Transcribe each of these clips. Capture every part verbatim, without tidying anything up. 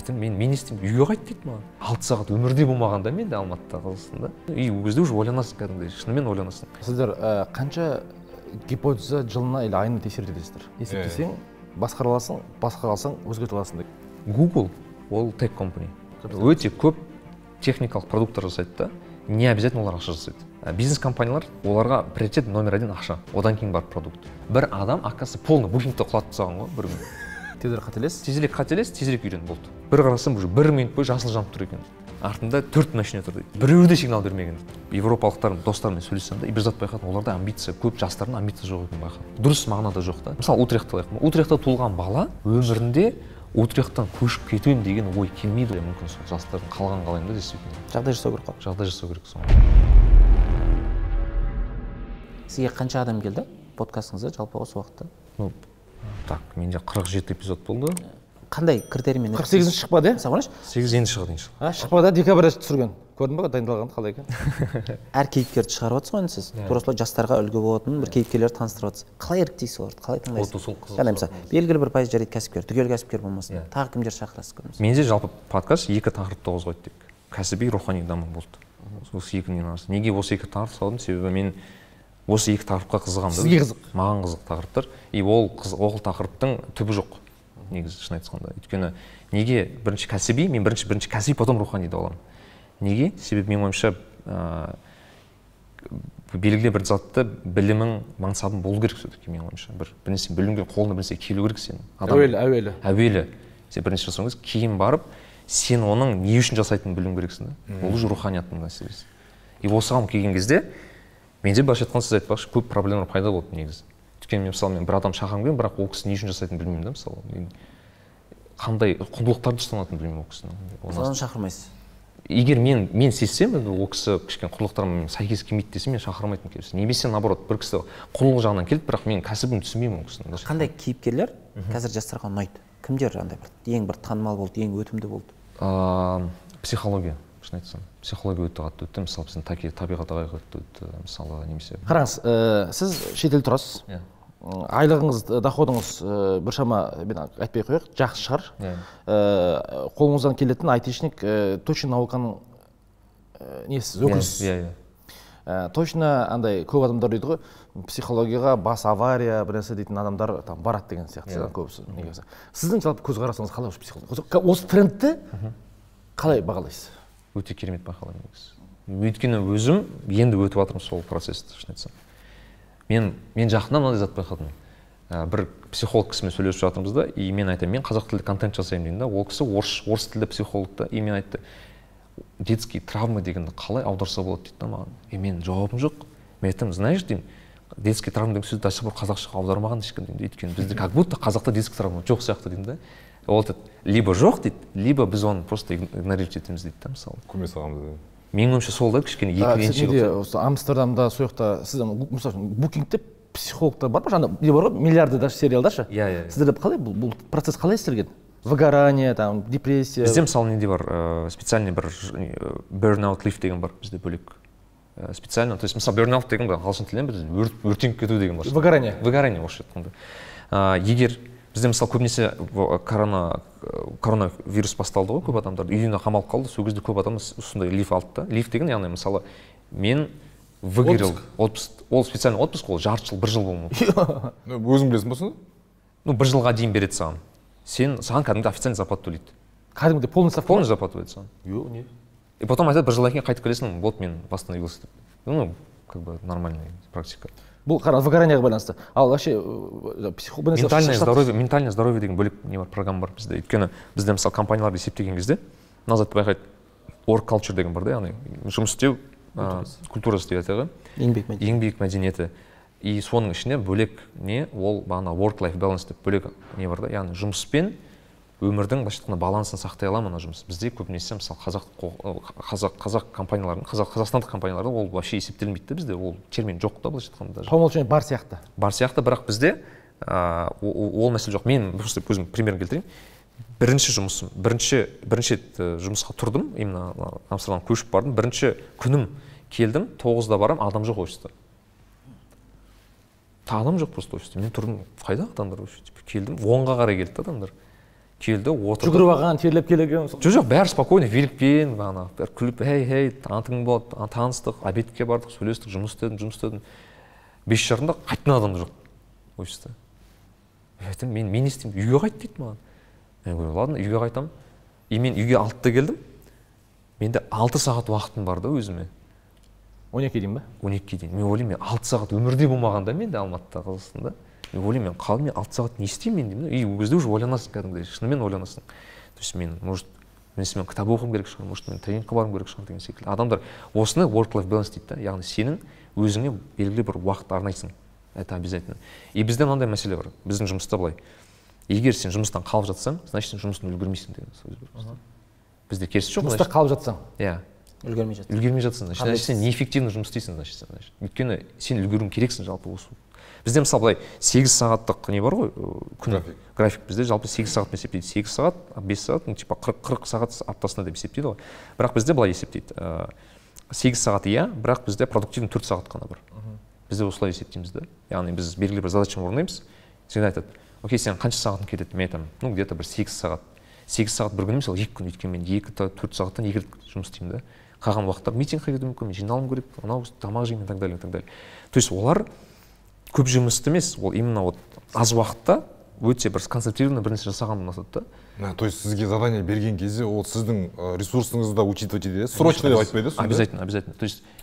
айтамын, мен мен не істеймін, үйге қайт дейді маған. алты сағат өмірде болмағанда мен де Алматыда Қазақстанда. И ол кезде уже ойланасың кәдімгідей, шынымен ойланасың. Сіздер қанша гипотеза жылына или айына тексеріп жатасыздар? Есептесең, басқара аласың, басқа қалсаң өзгерте аласың дейді. Google ол tech company. Өте көп техникалық продукттар жасайды да, не обязательно олар ақша жасайды. Бизнес компаниялар оларға приоритет номер один ақша, одан кейін бар продукт. Бір адам, оказывается, полный букингті құлатып тастаған ғой бір күн. Тезірек қателес? Тезірек қателес, тезірек үйрен болды. Бір қарасам уже бір минут бойы жасыл жанып тұр екен. Артында төрт машина тұр дейді. Біреуі де сигнал бермеген дейді. Европалықтар достарымен сөйлессем де, бір зат байқадым, оларда амбиция, көп жастардың амбиция жоқ екенін байқадым. Дұрыс мағынада жоқ та. Мысалы, Утрехтті алайық. Утрехтта туылған бала өмірінде Утрехттан көшіп кетуім деген ой келмейді. Мүмкін сол жастардың қалған қалайым да действительно. Жағдай жасау керек қой. Жағдай жасау керек сол. Сізге қанша адам келді подкастыңызда жалпы осы уақытта? Ну, так, менде қырық жеті эпизод болды. Қандай критериймен? қырық сегізінші шықпады, иә? Сағыныш? сегіз енді шығады иншалла. А, шықпады, декабрьда түсірген. Көрдің бе, дайындалғанды қалай екен? Әр кейіпкерді шығарып отырсыз ғой сіз. Тура жастарға үлгі болатын бір кейіпкерлерді таныстырып отырсыз. Қалай іріктейсіз оларды? Қалай таңдайсыз? Яғни мысалы, белгілі бір пайыз жарайды кәсіпкер, түгел кәсіпкер болмасын. Тағы кімдер шақырасыз көріңіз? Менде жалпы подкаст екі тақырыпты қозғайды деп. Кәсіби, рухани даму болды. Осы екінің арасында. Неге осы екі тақырып салдым? Себебі мен осы екі тақырыпқа қызығамын. Сізге қызық? Маған қызық тақырыптар. И ол ол тақырыптың түбі жоқ. Негізі шын айтқанда. Өйткені неге бірінші кәсіби, мен бірінші бірінші кәсіби, потом рухани да аламын. Неге? Себебі менің ойымша белгілі бір затты білімің, мансабың болу керек все-таки менің ойымша. Бір бірнәрсе білімге қолына бірнәрсе келу керек сен. Әуелі, әуелі. Әуелі. Сен бірінші жасауың керек, кейін барып сен оның не үшін жасайтынын білуің керексің да. Ол уже руханияттың мәселесі. И осыған келген кезде менде былайша айтқанда сіз айтпақшы көп проблемалар пайда болды негізі. Өйткені мен мысалы мен бір адам шақырғым келген, бірақ ол кісі не үшін жасайтынын білмеймін да мысалы. Мен қандай құндылықтарды ұстанатынын білмеймін ол кісінің. Соны шақырмайсыз. Егер мен мен сезсем, ол кісі кішкене құндылықтарыма сәйкес келмейді десе, мен шақырмайтын келесін. Немесе наоборот, бір кісі құндылық жағынан келді, бірақ мен кәсібін түсінбеймін ол кісінің. Қандай кейіпкерлер қазір жастарға ұнайды? Кімдер андай бір ең бір танымал болды, ең өтімді болды? Психология, шын айтсам. Психология өте қатты өтті. Мысалы, біздің табиғат ағайға өтті, мысалы, немесе. Қараңыз, сіз шетелде тұрасыз. Айлығыңыз, доходыңыз біршама, мен айтпай қояйық, жақсы шығар. Қолыңыздан келетін айтишник точно науканың несі, өкілісіз. Точно андай көп адамдар дейді ғой, психологияға бас авария, бір нәрсе дейтін адамдар барады деген сияқты көбісі. Сіздің жалпы көзқарасыңыз қалай осы психология? Осы трендті қалай бағалайсыз? Өте керемет бағалаймын. Өйткені өзім енді өтіп жатырмын сол процессті, шын айтсам. Мен мен жақында мынандай зат байқадым. Бір психолог кісімен сөйлесіп жатырмыз да, и мен айтамын, мен қазақ тілді контент жасаймын деймін да. Ол кісі орыс орыс тілді психолог та, и мен айтты, детский травмы дегенді қалай аударса болады дейді да маған. И мен жауабым жоқ. Мен айтамын, знаешь, деймін, детский травма деген сөзді до сих пор қазақшаға аудармаған ешкім деймін. Өйткені бізде как будто қазақта детский травма жоқ сияқты деймін да. Ол айтады, либо жоқ дейді, либо біз оны просто игнорировать етеміз дейді да, мысалы. Көме саламыз. Менің ойымша сол да кішкене екіленші жоқ. Сізде Амстердамда, сол жақта сіз мысалы букингте психологтар бар ма? Жаңа не бар ғой, миллиарды даже сериалдаршы. Иә, иә. Сіздерде қалай бұл процесс қалай істелген? Выгорание, там, депрессия. Бізде мысалы неде бар, специальный бір burnout leave деген бар бізде бөлек. Специально, то есть мысалы burnout деген бар, ағылшын тілінен біз өртеніп кету деген бар. Выгорание. Выгорание орысша айтқанда. Егер бізде мысалы көбінесе корона коронавирус басталды ғой, көп адамдар үйіне қамалып қалды, сол кезде көп адам осындай лиф алды да. Лиф деген яғни мысалы мен выгорел отпуск, ол специальный отпуск, ол жарты жыл, бір жыл болуы мүмкін. Өзің білесің ба соны? Ну, бір жылға дейін береді саған. Сен саған кәдімгі официальный зарплата төлейді. Кәдімгі полный ставка? Полный зарплата төлейді саған. Жоқ, не? И потом айтады, бір жылдан кейін қайтып келесің, вот мен восстановился деп. Ну, как бы нормальная практика. Бұл выгоранияға байланысты. Ал вообще ментальное здоровье, ментальное здоровье деген бөлек не бар, программа бар бізде. Өйткені бізде мысалы компанияларды есептеген кезде назад байқайды, work culture деген бар да, яғни жұмыс істеу культурасы деп айтады. Еңбек мәдениеті. Еңбек мәдениеті. И соның ішінде бөлек не, ол бағана work life balance деп бөлек не бар да, яғни жұмыспен өмірдің былайша айтқанда балансын сақтай ала ма жұмыс. Бізде көбінесе мысалы қазақ қазақ қазақ компаниялардың, қазақ қазақстандық компанияларда ол вообще есептелмейді бізде, ол термин жоқ та былайша айтқанда даже. По умолчанию бар сияқты. Бар сияқты, бірақ бізде ол мәселе жоқ. Мен просто өзім примерін келтірейін. Бірінші жұмысым, бірінші бірінші жұмысқа тұрдым, именно Амстердамға көшіп бардым. Бірінші күнім келдім, тоғызда барам, адам жоқ офиста. Адам жоқ просто офиста. Мен тұрдым, қайда адамдар офиста? Келдім, онға қарай келді адамдар. келді, отырды. Жүгіріп алған, терлеп келген. Жоқ, жоқ, бәрі спокойно, великпен, бағана, бәрі күліп, «Хей, хей, антың болады», таныстық, обедке бардық, сөйлестік, жұмыс істедім, жұмыс істедім. Бес жарымда қайтқан адам жоқ офиста. Айтам, мен мен не істеймін? Үйге қайт дейді маған. Мен говорю, ладно, үйге қайтамын. И мен үйге алтыда келдім. Менде алты сағат уақытым бар да өзіме. он екіге дейін ба? он екіге дейін. Мен ойлаймын, мен алты сағат өмірде болмағанда менде Алматыда, Қазақстанда. Мен ойлаймын, мен қалдым, мен алты сағат не істеймін мен деймін. И ол кезде уже ойланасың кәдімгідей, шынымен ойланасың. То есть мен, может, мен кітап оқуым керек шығар, может, мен тренингке баруым керек шығар деген секілді. Адамдар осыны work-life balance дейді да, яғни сенің өзіңе белгілі бір уақыт арнайсың. Это обязательно. И бізде мынандай мәселе бар. Біздің жұмыста былай. Егер сен жұмыстан қалып жатсаң, значит сен жұмыстан үлгермейсің деген сөз бар. Бізде керісі жоқ. Жұмыста қалып жатсаң. Иә. Үлгермей жатсың. Үлгермей жатсың, значит сен неэффективно жұмыс істейсің, значит. Өйткені сен үлгеруің керексің жалпы осы. Бізде мысалы былай сегіз сағаттық не бар ғой, күн график. Бізде жалпы сегіз сағат есептейді. сегіз сағат, бес сағат, ну типа қырық сағат аптасына деп есептейді ғой. Бірақ бізде былай есептейді. сегіз сағат иә, бірақ бізде продуктивный төрт сағат қана бар. Бізде осылай есептейміз да. Яғни біз белгілі бір задачаны орындаймыз. Сен айтады, окей, сен қанша сағатың кетеді? Мен айтамын, ну где-то бір сегіз сағат. сегіз сағат бір күні мысалы екі күн, өйткені мен екі төрт сағаттан екі рет жұмыс істеймін да. Қалған уақытта митингке кетуім мүмкін, мен жиналуым керек, анау тамақ жеймін и так далее, и так далее. То есть олар көп жұмыс емес, ол именно вот аз уақытта өте бір концентрированно бір нәрсе жасаған ұнатады да. То есть сізге задание берген кезде ол сіздің ресурсыңызды да учитывать етеді, срочно деп айтпайды сонда? Обязательно, обязательно. То есть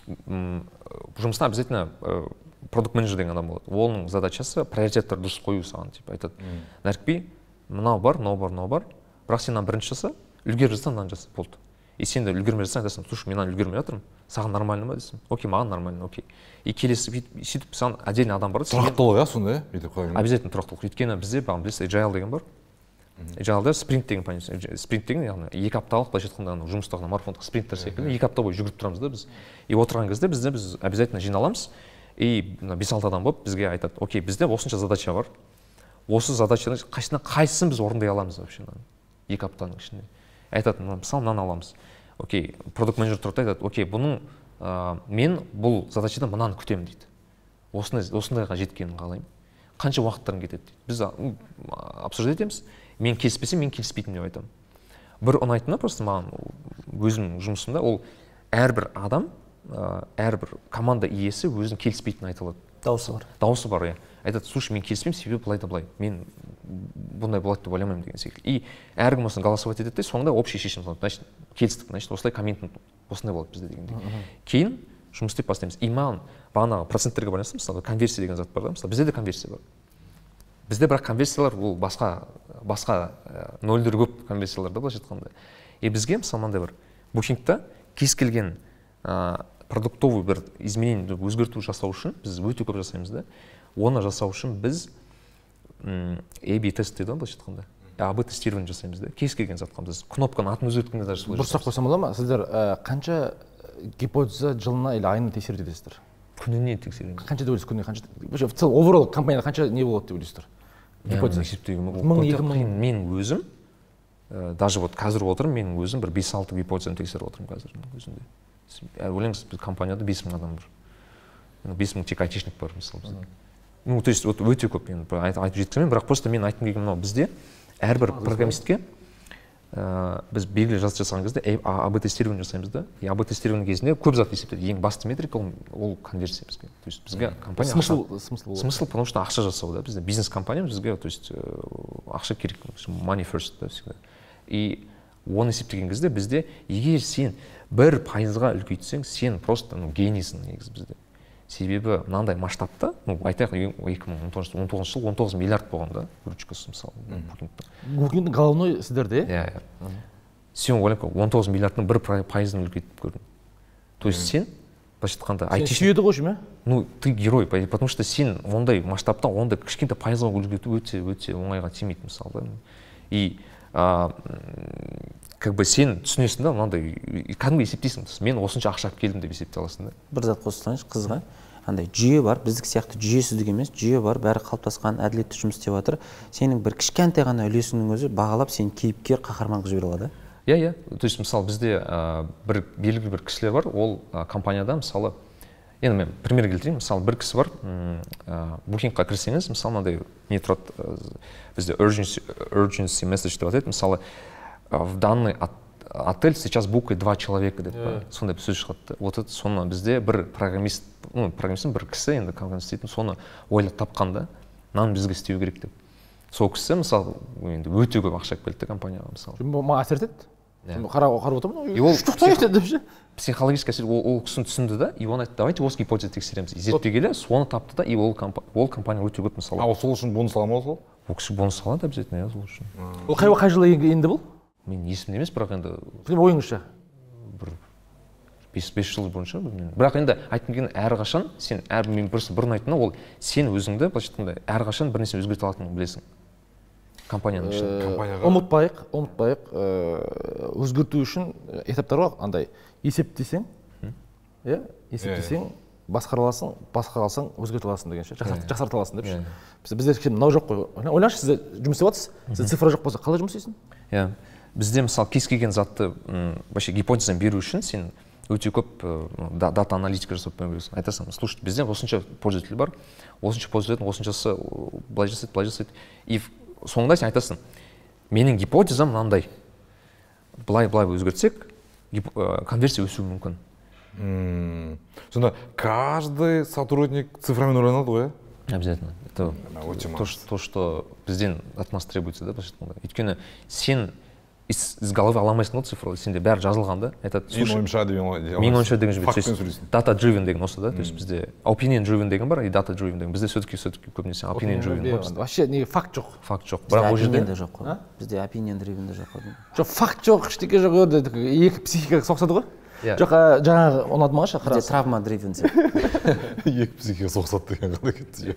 жұмыста обязательно продукт менеджер деген адам болады. Оның задачасы приоритеттерді дұрыс қою саған, типа айтады. Нәрікби, мынау бар, мынау бар, мынау бар. Бірақ сен бірінші жаса, үлгеріп жатсаң, мынаны жаса, болды. И сен де үлгермей жатсаң, айтасың, слушай, мен мынаны үлгермей жатырмын. Саған нормально ма десем? Окей, маған нормально, окей. И келесі сөйтіп саған отдельный адам бар. Тұрақтылық, иә, сонда, бүйтіп қойған. Обязательно тұрақтылық. Өйткені бізде бағым білесіз, agile деген бар. Agile спринт деген понятие. Спринт деген яғни екі апталық былайша айтқанда жұмыстағы марафондық спринттер секілді екі апта бойы жүгіріп тұрамыз да біз. И отырған кезде бізде біз обязательно жиналамыз. И бес алты адам болып бізге айтады, окей, бізде осынша задача бар. Осы задачаны қайсысын біз орындай аламыз вообще екі аптаның ішінде. Айтады, мысалы мынаны аламыз. Окей, продукт менеджер тұрды айтады, окей, бұның мен бұл задачадан мынаны күтемін дейді. Осындайға жеткенін қалаймын. Қанша уақыттарың кетеді дейді. Біз обсуждать етеміз. Мен келіспесем, мен келіспейтін деп айтамын. Бір ұнайтыны просто маған өзімнің жұмысымда ол әрбір адам, әрбір команда иесі өзінің келіспейтінін айта алады. Дауысы бар. Дауысы бар, иә. Айтады, слушай, мен келіспеймін, себебі былай да былай. Мен бұндай болады деп ойламаймын деген секілді. И әркім осыны голосовать етеді де, соңында общий шешім салады. Значит, келістік, значит, осылай коммент осындай болады бізде дегендей. Кейін жұмыс істеп бастаймыз. И маған бағанағы проценттерге байланысты, мысалы, конверсия деген зат бар да, мысалы, бізде де конверсия бар. Бізде бірақ конверсиялар ол басқа басқа нөлдер көп конверсиялар да былайша айтқанда. И бізге мысалы мынандай бар. Букингта кез келген продуктовый бір изменение өзгерту жасау үшін біз өте көп жасаймыз да. Оны жасау үшін біз эй би тест дейді ғой былайша айтқанда. а бэ тестирование жасаймыз да. Кез келген затқа біз кнопканы атын өзгерткенде даже солай. Бір сұрақ қойсам бола ма? Сіздер қанша гипотеза жылына или айына тексеріп жетесіздер? Күніне тексереміз. Қанша деп ойлайсыз күніне? Қанша? В целом оверall компанияда қанша не болады деп ойлайсыздар? Гипотеза есептеуге мен өзім даже вот қазір отырмын, мен өзім бір бес алты гипотезаны тексеріп отырмын қазірдің өзінде. Ойлаңыз, біз компанияда бес мың адам бар. бес мың тек айтишник бар мысалы бізде. Ну, то есть вот өте көп, мен айтып жеткіземін, бірақ просто мен айтқым келген мынау, бізде әрбір программистке біз белгілі жас жасаған кезде а бэ тестирование жасаймыз да. И а бэ тестирование кезінде көп зат есептейді. Ең басты метрика ол конверсия бізге. То есть бізге компания смысл смысл смысл, потому что ақша жасау да. Бізде бизнес компаниямыз, бізге то есть ақша керек, money first да всегда. И оны есептеген кезде бізде егер сен бір пайызға үлкейтсең, сен просто генийсің негізі бізде. Себебі мынандай масштабта, ну айтайық екі мың он тоғызыншы жыл он тоғыз миллиард болған да, выручкасы мысалы. Букингтің головной сіздерде? Иә, иә. Сен ойлап көр, он тоғыз миллиардтың бір пайызын үлкейтіп көрдің. То есть сен, былайша айтқанда, сен сүйеді ғой ма? Ну, ты герой, потому что сен ондай масштабта, ондай кішкентай пайызға үлкейту өте өте оңайға тимейді мысалы. И как бы сен түсінесің да, мынандай кәдімгі есептейсің, мен осынша ақша алып келдім деп есептей аласың да. Бір зат қосылайыншы қызға, андай жүйе бар, біздік сияқты жүйесіздік емес, жүйе бар, бәрі қалыптасқан, әділетті жұмыс істеп жатыр. Сенің бір кішкентай ғана үлесіңнің өзі бағалап сені кейіпкер, қаһарман қылып жібере алады. Иә, иә. То есть мысалы бізде бір белгілі бір кісілер бар, ол компанияда мысалы енді мен пример келтірейін. Мысалы бір кісі бар, букингқа кірсеңіз, мысалы мынандай не тұрады, бізде urgency, urgency message деп атайды. Мысалы в данный отель сейчас букает два человека деп, сондай бір сөз шығады. Вот это соны бізде бір программист, ну программисттің бір кісі енді компания істейтін, соны ойлап тапқан да, мынаны бізге істеу керек деп. Сол кісі мысалы енді өте көп ақша келді компанияға мысалы. Маған әсер етеді. Қарап отырмын, ол жұқтайды деп ше. Психологический әсер, ол кісіні түсінді да, и оны айтты, давайте осы гипотеза тексереміз. Зерттей келе, соны тапты да, и ол компания өте көп мысалы. А сол үшін бонус ала ма ол? Ол кісі бонус алады обязательно, иә, сол үшін. Ол қай қай жылы енді бұл? Мен есімде емес, бірақ енді ойыңызша бір бес жыл бұрын шығар білмеймін. Бірақ енді айтқым келгені әрқашан сен әр мен бұрын айтқаны ол сен өзіңді былайша айтқанда әрқашан бір нәрсені өзгерте алатыныңды білесің. Компанияның ішінде. Компанияға ұмытпайық, ұмытпайық, өзгерту үшін этаптар бар, андай есептесең, иә, есептесең, басқара аласың, басқара алсаң, өзгерте аласың деген ше, жақсарта аласың деп ше. Бізде кішкене мынау жоқ қой. Ойлаңызшы, сіз жұмыс істеп жатсыз, сіз цифра жоқ болса, қалай жұмыс істейсің? Иә. Бізде мысалы кез келген затты вообще гипотезаны беру үшін сен өте көп дата аналитика жасап бересің. Айтасың, слушайте, бізде осынша пользователь бар, осынша пользовательдің осыншасы былай жасайды, былай жасайды. И соңында сен айтасың, менің гипотезам мынандай. Былай-былай өзгертсек, конверсия өсуі мүмкін. Сонда каждый сотрудник цифрамен ойланады ғой? Обязательно. Это то, то, что бізден от нас требуется, да, өйткені сен из головы ала алмайсың ғой цифры, сенде бәрі жазылған да. Мен ойымша деген ғой. Мен ойымша деген жібет. Data driven деген осы да, то есть бізде opinion driven деген бар, и data driven деген. Бізде все-таки все-таки көбінесе opinion driven ғой. Вообще не факт жоқ. Факт жоқ. Бірақ ол жерде жоқ қой. Бізде opinion driven де жоқ қой. Жоқ, факт жоқ, ештеңе жоқ, екі психикаға соқсады ғой. Жоқ, жаңағы ұнады маған ше, бізде травма driven. Екі психикаға соқсады деген қандай кетті.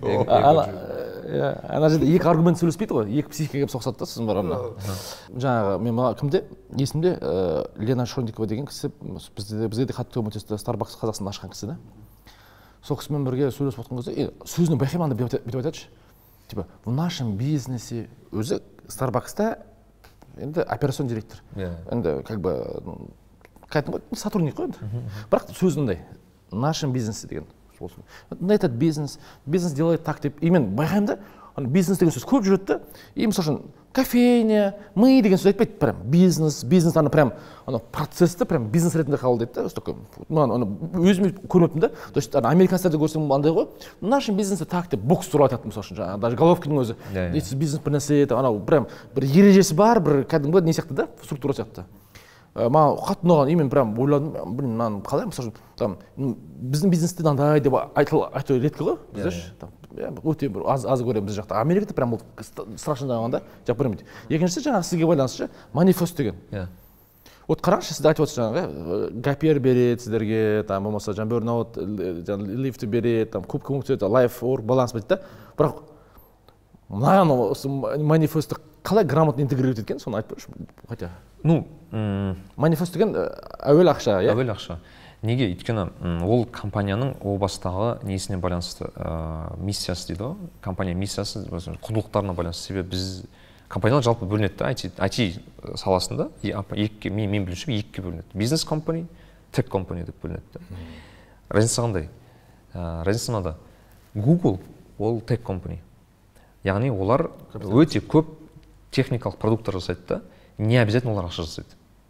Ана жерде екі аргумент сөйлеспейді ғой, екі психикаға соқсады да, сіздің барамда. Жаңағы мен маған кімде? Есімде Лена Шондикова деген кісі бізге де қатты көмектесті, Starbucks Қазақстанда ашқан кісі да. Сол кісімен бірге сөйлесіп отқан кезде сөзін байқаймын да бүйтіп айтады. Типа, в нашем бизнесе өзі Starbucks'та енді операцион директор. Енді как бы сотрудник қой енді. Бірақ сөзінде в нашем бизнесе деген. Этот бизнес, бизнес делает так деп, именно байқаймын да, бизнес деген сөз көп жүреді да, и мысалы үшін кофейня, мы деген сөз айтпайды, прям бизнес, бизнес ана прям процессті прям бизнес ретінде қабылдайды да, өзім көрмеппін да, то есть американцтерді көрсем андай ғой, в нашем бизнесе так деп бокс туралы айтады мысалы үшін, жаңағы даже Головкиннің өзі, бизнес бір нәрсе, анау прям бір ережесі бар, бір кәдімгі не сияқты да, структура сияқты. Маған қатты ұнаған, мен прям ойладым, блин, мынаны қалай, мысалы үшін, біздің бизнесте мынандай деп айту реткі ғой, бізде өте бір аз көремін біз жақта. Америкада прям страшно жағында жақ көрмейді. Екіншісі жаңағы сізге байланысты манифест деген. Вот қараңызшы, сізді айтып отырсыз жаңағы, гапер береді сіздерге, там болмаса жаңағы burnout, лифті береді, там көп көмектеседі, life work баланс береді да. Бірақ мынаған осы манифесті қалай грамотно интегрировать еткен, соны айтып берші. Хотя ну манифест деген әуел ақша, иә? Әуел ақша. Неге? Өйткені ол компанияның о бастағы несіне байланысты миссиясы дейді ғой. Компания миссиясы құндылықтарына байланысты. Себебі біз компаниялар жалпы бөлінеді да, ай ти саласында екіге, мен білушім екіге бөлінеді. Бизнес компания, тек компания деп бөлінеді да. Разница қандай? Разница мынада. Google ол тек компания. Яғни олар өте көп техникалық продукттар жасайды да, не обязательно олар ақша жасайды.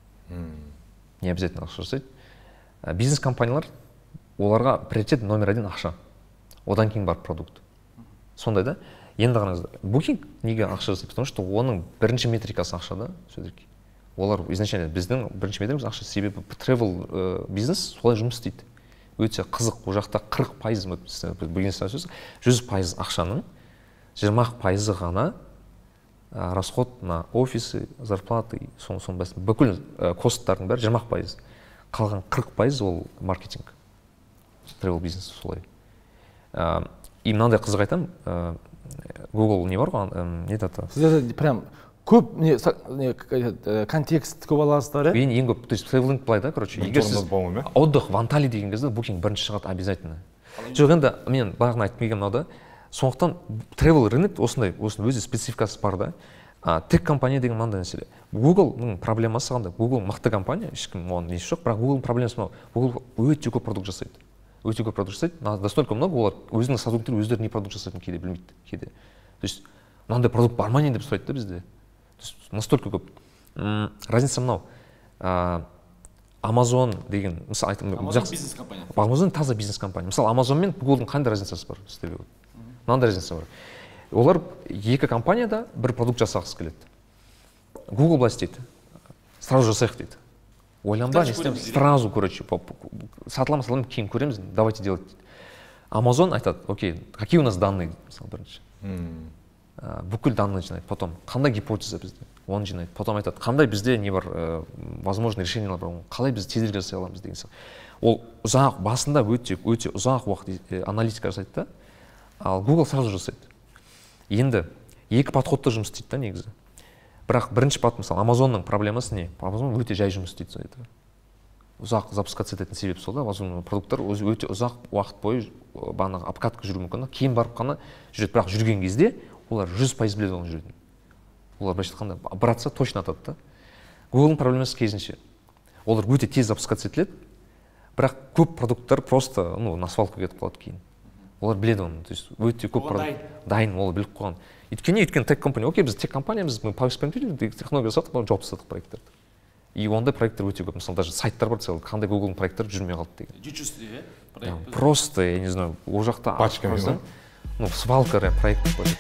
Не обязательно ақша жасайды. Бизнес-компаниялар, оларға приоритет номер один ақша. Одан кейін бар продукт. Сондай да. Енді қараңыздар, Booking неге ақша жасайды? Потому что оның бірінші метрикасы ақша да, все-таки. Олар изначально біздің бірінші метрикамыз ақша, себебі travel бизнес солай жұмыс істейді. Өте қызық, ол жақта қырық пайыз жүз пайыз ақшаның жиырма пайызы ғана расход на офисы, зарплаты, соның бәсін. Бүкіл косттардың бәрі жиырма пайыз. Қалған қырық пайыз ол маркетинг. Travel бизнес солай. И мынандай қызық айтам, Google не бар ғой, не дата? Сіздер прям көп контекст көп аласыздар, е? Ең көп, то есть traveling былай да, короче, егер сіз отдых в Анталии деген кезде Booking бірінші шығады обязательно. Жоқ, енді мен бағана айтып келгенім мынау да, сондықтан travel рынок осындай, осының өзі спецификасы бар да. Тек компания деген мынандай нәрселе. Google-ның проблемасы қандай? Google мықты компания, ешкім оған несі жоқ, бірақ Google-ның проблемасы мынау. Google өте көп продукт жасайды. өте көп продукт жасайды, настолько много, олар өзінің сотрудниктері өздері не продукт жасайтынын кейде білмейді кейде. То есть мынандай продукт бар ма не деп сұрайды да бізде. То есть настолько көп. Разница мынау. Amazon деген, мысалы айтам, Amazon бизнес компания. Amazon таза бизнес компания. Мысалы Amazon мен Google'дың қандай разницасы бар сіздерге? Мынандай разница бар. Олар екі компанияда бір продукт жасағысы келеді. Google былай істейді. Сразу жасайық дейді. Ойланба, не істейміз? Сразу, короче, сатылам, сатылам, кейін көреміз, давайте делать дейді. Amazon айтады, окей, какие у нас данные, мысалы бірінші. Бүкіл данные жинайды, потом қандай гипотеза бізде, оны жинайды, потом айтады, қандай бізде не бар, возможно решениялар бар, қалай біз тезірек жасай аламыз деген сияқты. Ол ұзақ, басында өте өте ұзақ уақыт аналитика жасайды да, ал Google сразу жасайды. Енді екі подходта жұмыс істейді да негізі. Бірақ бірінші подход, мысалы, Amazonның проблемасы не? Amazon өте жай жұмыс істейді. Ұзақ запускаться ететін себеп сол да, Amazon продукттар өте ұзақ уақыт бойы бағанағы обкатка жүру мүмкін, кейін барып қана жүреді. Бірақ жүрген кезде олар жүз пайыз біледі оның жүретін. Олар былайша айтқанда братса точно атады да. Google'ның проблемасы керісінше. Олар өте тез запускаться етіледі, бірақ көп продукттар просто, ну, на свалку кетіп қалады кейін. Олар біледі оны, то есть өте көп продукт дайын, олар біліп қойған. Өйткені өйткені тек компания, окей, біз тек компаниямыз, мы поэкспериментируем, технология жасадық, жауап жасадық проекттарды. И ондай проекттер өте көп. Мысалы, даже сайттар бар целый, қандай Google'ның проекттері жүрмей қалды деген. Жүз проект. Просто, я не знаю, ол жақта пачками, ну, свалка проект.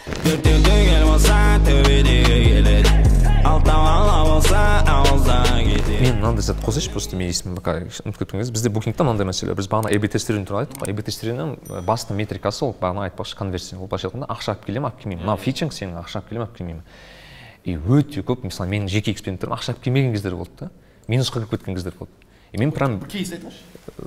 Мен мынандай зат қосайыншы, просто мен есімім ұмытып кеткен кезде, бізде букингта мынандай мәселе, біз бағана A/B тесттерден туралы айттық. A/B тесттерінің басты метрикасы ол бағана айтпақшы конверсия. Ол былайша айтқанда ақша алып келемін, алып келмеймін. Мынау фичинг сенің ақша алып келемін, алып келмеймін. И өте көп, мысалы, менің жеке эксперименттерім ақша алып келмеген кездер болды да. Минусқа кіріп кеткен кездер болды. И мен прям кейс айтыңызшы.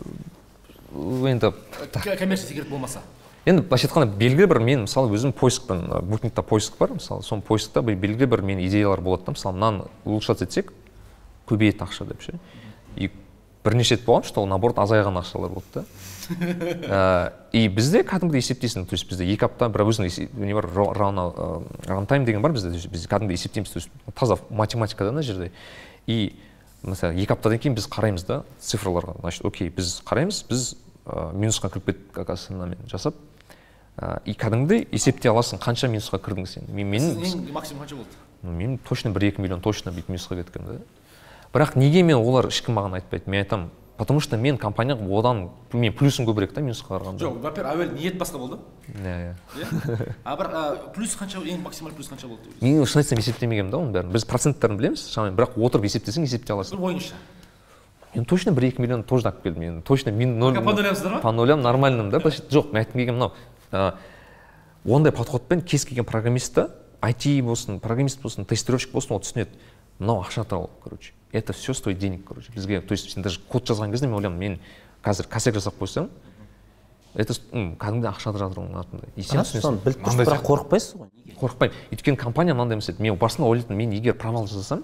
Енді коммерция секрет болмаса. Енді былайша айтқанда белгілі бір мен мысалы өзім поискпен, букингта поиск бар, мысалы, сол поискта белгілі бір мен идеялар болады да, мысалы, мынаны улучшать етсек, көбейеді ақша деп ше. И бірнеше рет болған, что наоборот азайған ақшалар болды да. И бізде кәдімгідей есептейсің, то есть бізде екі апта бір өзінің не бар, рантайм деген бар бізде, біз кәдімгідей есептейміз, то есть таза математикада мына жерде. И мысалы екі аптадан кейін біз қараймыз да цифрларға, значит, окей, біз қараймыз, біз минусқа кіріп кеттік, оказывается, жасап. И кәдімгідей есептей аласың, қанша минусқа кірдің сен. Сіздің максимум қанша болды? Мен точно бір екі миллион точно бүйтіп минусқа кеткен да. Бірақ неге мен олар ешкім маған айтпайды, мен айтамын, потому что мен компания одан мен плюсын көбірек та минусқа қарағанда. Жоқ, во-первых, әуелі ниет басқа болды. Иә, иә. А бір плюс қанша, ең максимал плюс қанша болды? Мен шын айтсам есептемегенмін да оның бәрін. Біз проценттерін білеміз, шамамен, бірақ отырып есептесең есептей аласың. Бір ойыңызша. Мен точно бір екі миллион тоже алып келдім. Мен точно мен ноль. По нулямсыздар ма? По нулям нормальным да. Жоқ, мен айтқым келген мынау. Ондай подходпен кез келген программистті, ай ти болсын, программист болсын, тестировщик болсын, ол түсінеді. Мынау ақша атырау, короче. Это все стоит денег, короче. Бізге, то есть сен даже код жазған кезде мен ойлаймын, мен қазір косяк жасап қойсам, это кәдімгідей ақша жатыр оның артында. И сен түсінесің. Біліп тұрсың, бірақ қорықпайсыз ғой. Қорықпаймын. Өйткені компания мынандай емес еді. Мен басында ойлайтынмын, мен егер промал жасасам,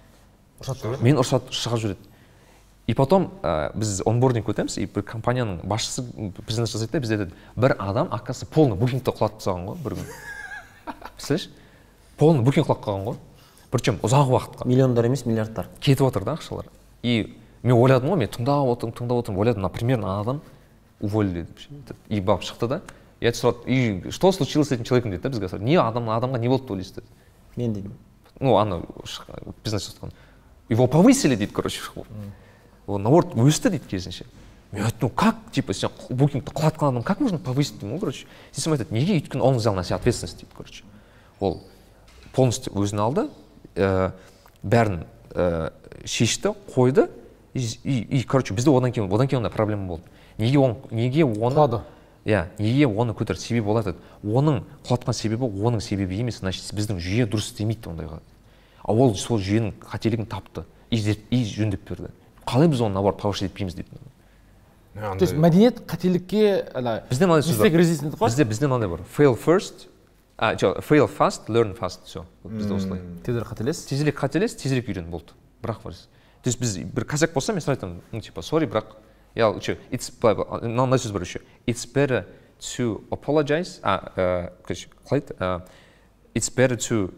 мен ұрысат шығарып жібереді. И потом біз онбординг өтеміз, и бір компанияның басшысы презентация жасайды да, бізде айтады, бір адам, оказывается, полный букингті құлатып тастаған ғой, бір күн. Представляешь? Полный букинг құлап қалған ғой. Причем ұзақ уақытқа. Миллиондар емес, миллиардтар. Кетіп отыр да ақшалар. И мен ойладым ғой, мен тыңдап отырмын, тыңдап отырмын, ойладым, например, адам уволили деп. И барып шықты да. Я сұрады, и что случилось с этим человеком дейді да бізге сұрады. Не адам, адамға не болды деп ойлайсыз деді. Мен деймін. Ну, ана бизнес жасаған. Его повысили дейді, короче. Он наоборот өсті дейді керісінше. Мен айттым, ну как, типа, сен букингті құлатқан адам, как можно повысить? Ну, короче, система айтады, неге? Өйткені он взял на себя ответственность дейді, короче. Ол полностью өзін алды, бәрін шешті, қойды, и, короче, бізде одан кейін, одан кейін ондай проблема болды. Неге оны, неге оны... Құлады. Иә, неге оны көтер себебі болады? Оның құлатқан себебі, оның себебі емес, значит, біздің жүйе дұрыс істемейді ондайға. А ол сол жүйенің қателігін тапты, и жөндеп берді. Қалай біз оны наоборот повышать етпейміз дейді. То есть мәдениет қателікке бізде мынандай сөз бар. Бізде бізде мынандай бар. Fail first, а, жоқ, fail fast, learn fast, все. Бізде осылай. Тезірек қателес. Тезірек қателес, тезірек үйрен болды. Бірақ бар. То есть біз бір косяк болса, мен сұрайтын, ну типа, sorry, бірақ я лучше, it's мынандай сөз бар еще. It's better to apologize, а, короче, қалай, it's better to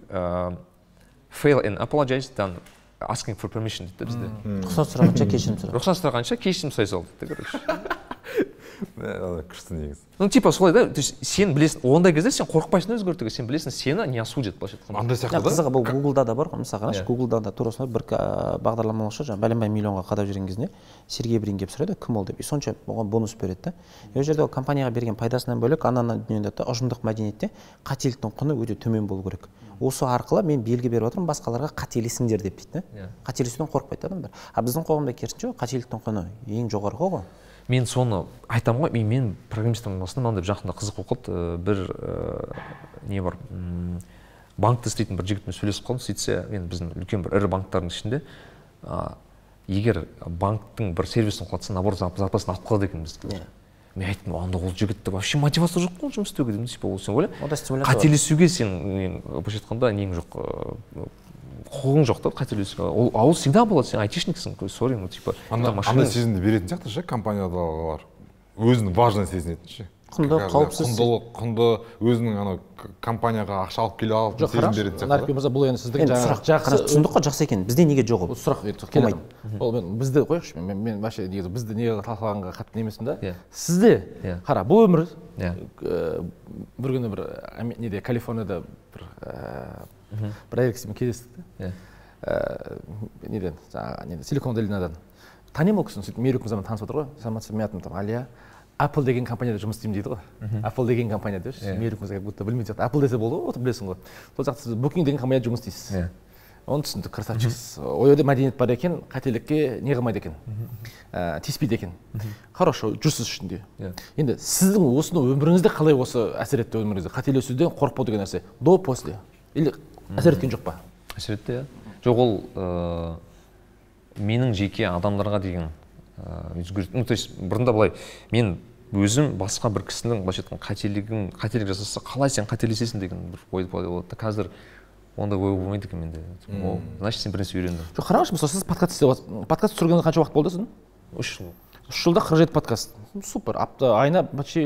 fail and apologize than asking for permission дейді бізде. Рұқсат сұрағанша кешірім сұра. Рұқсат сұрағанша кешірім сұрай сал дейді, короче. күшті негізі. Ну типа солай да, то есть сен білесің, ондай кезде сен қорықпайсың өзгертуге, сен білесің, сені не осудят былайша айтқанда. Андай сияқты да. Қызығы бұл Гуглда да бар ғой, мысалы қарашы, Гуглда да тура осылай бір бағдарламалық шығар, жаңағы бәленбай миллионға қадап жүрген кезінде Сергей Брин келіп сұрайды, кім ол деп, и сонша оған бонус береді да. И ол жерде ол компанияға берген пайдасынан бөлек ана дүниеде да ұжымдық мәдениетте қателіктің құны өте төмен болу керек. Осы арқылы мен белгі беріп отырмын басқаларға қателесіңдер деп дейді да. Қателесуден қорықпайды адамдар. А біздің қоғамда керісінше қателіктің құны ең жоғарғы ғой. Мен соны айтамын ғой, мен, мен программисттің басында мынандай жақында қызық болып қалды, бір не бар, банкта істейтін бір жігітпен сөйлесіп қалдым, сөйтсе, мен біздің үлкен бір ірі банктардың ішінде, егер банктың бір сервисін құлатса, наоборот зарплатасын алып қалады екен бізді. Мен айттым, анда ол жігітті вообще мотивация жоқ қой жұмыс істеуге, типа ол сен ойла, қателесуге сен былайша айтқанда нең жоқ, құқығың жоқ та қателесуге. Ол ауыл всегда болады, сен айтишниксің, сори, ну типа. Андай сезімді беретін сияқты ше компаниядағылар, өзін важно сезінетін ше. Құнды, қауіпсіз. Құндылық, құнды, өзінің ана компанияға ақша алып келе алатын сезім беретін сияқты. Наркем мырза, бұл енді сіздің жаңағы жақсы түсіндік қой, жақсы екен. Бізде неге жоқ ол? Сұрақ келеді. Ол мен бізді қойықшы, мен мен вообще негізі бізді неге талқылағанға қатты емеспін да. Сізде қара, бұл өмір бір күні бір неде Калифорнияда бір бір әйел кісімен кездестік та. Неден, жаңағы Силикон долинадан. Танимын ол кісіні, сөйтіп Мерук мырзамен танысып отыр ғой. Саламатсыз, мен атым Алия. Apple деген компанияда жұмыс істеймін дейді ғой. Apple деген компанияда Мерук мырза как будто білмейтін сияқты. Apple десе болды ғой, отыр білесің ғой. Сол жақта сіз Booking деген компанияда жұмыс істейсіз. Оны түсіндік, красавчиксіз. Ол жерде мәдениет бар екен, қателікке не қылмайды екен, тиіспейді екен. Хорошо, жүрсіз ішінде. Енді сіздің осыны өміріңізде қалай осы әсер етті өміріңізде? Қателесуден қорықпау деген нәрсе. До, после. Или әсер еткен жоқ па? Әсер етті, иә. Жоқ, ол менің жеке адамдарға деген өзгерді. Ну, то есть бұрында былай, мен өзім басқа бір кісінің былайша айтқанда қателігін, қателік жасаса, қалай сен қателесесің деген бір ой болады. Қазір ондай ой болмайды екен менде. Ол, значит, сен бірнәрсе үйрендің. Жоқ, қараңызшы, мысалы сіз подкаст істеп отырсыз. Подкаст түсіргеніңізге қанша уақыт болды сіздің? Үш жыл. Үш жылда қырық жеті подкаст. Супер. Апта айына почти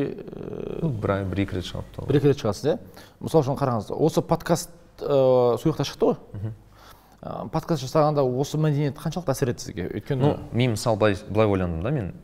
бір ай, бір екі рет шығады. Бір екі рет шығасыз, иә? Мысалы үшін қараңыз, осы подкаст сұйықта шықты ғой. Подкаст жасағанда осы мәдениет қаншалықты әсер етті сізге? Өйткені мен мысалы былай былай ойландым да, мен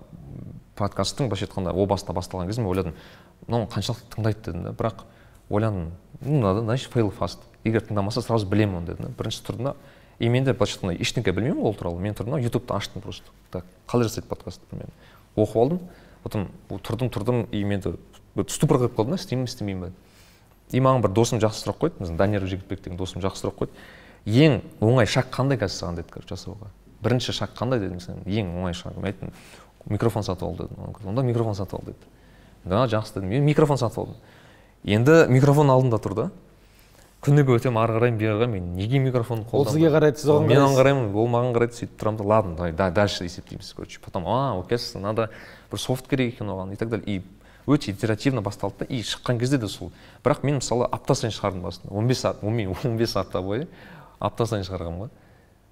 подкасттың былайша айтқанда о баста басталған кезде мен ойладым, мынау қаншалықты тыңдайды дедім да, бірақ ойландым, ну надо, значит, fail fast. Егер тыңдамаса, сразу білемін оны дедім. Бірінші тұрдым да, и мен де былайша айтқанда ештеңе білмеймін ол туралы. Мен тұрдым да, ютубты аштым просто. Так, қалай жасайды подкастты білмедім. Оқып алдым, потом тұрдым, тұрдым, и мен де ступор қойып қалдым да, істеймін, істемеймін бе. И маған бір досым жақсы сұрақ қойды, біздің Данияр Жігітбек деген досым жақсы сұрақ қойды. Ең оңай шаг қандай қазір саған деді, короче, жасауға. Бірінші шаг қандай дедім сен? Ең оңай шаг. Мен айттым, микрофон сатып ал дедім. Онда микрофон сатып ал деді. Да, жақсы дедім. Мен микрофон сатып алдым. Енді микрофон алдымда тұр да. Күніге өтем, ары қараймын, бері қараймын. Мен неге микрофон қолдамын? Ол сізге қарайды, сіз оған қарайсыз. Мен оған қараймын, ол маған қарайды, сөйтіп тұрамын да, ладно, давай дальше есептейміз, короче. Потом, а, оказывается, надо бір софт керек екен оған и так далее. И өте итеративно басталды да, и шыққан кезде де сол. Бірақ мен мысалы апта сайын шығардым басында. он бес сағат, он бес апта бойы апта сайын шығарғанмын ғой.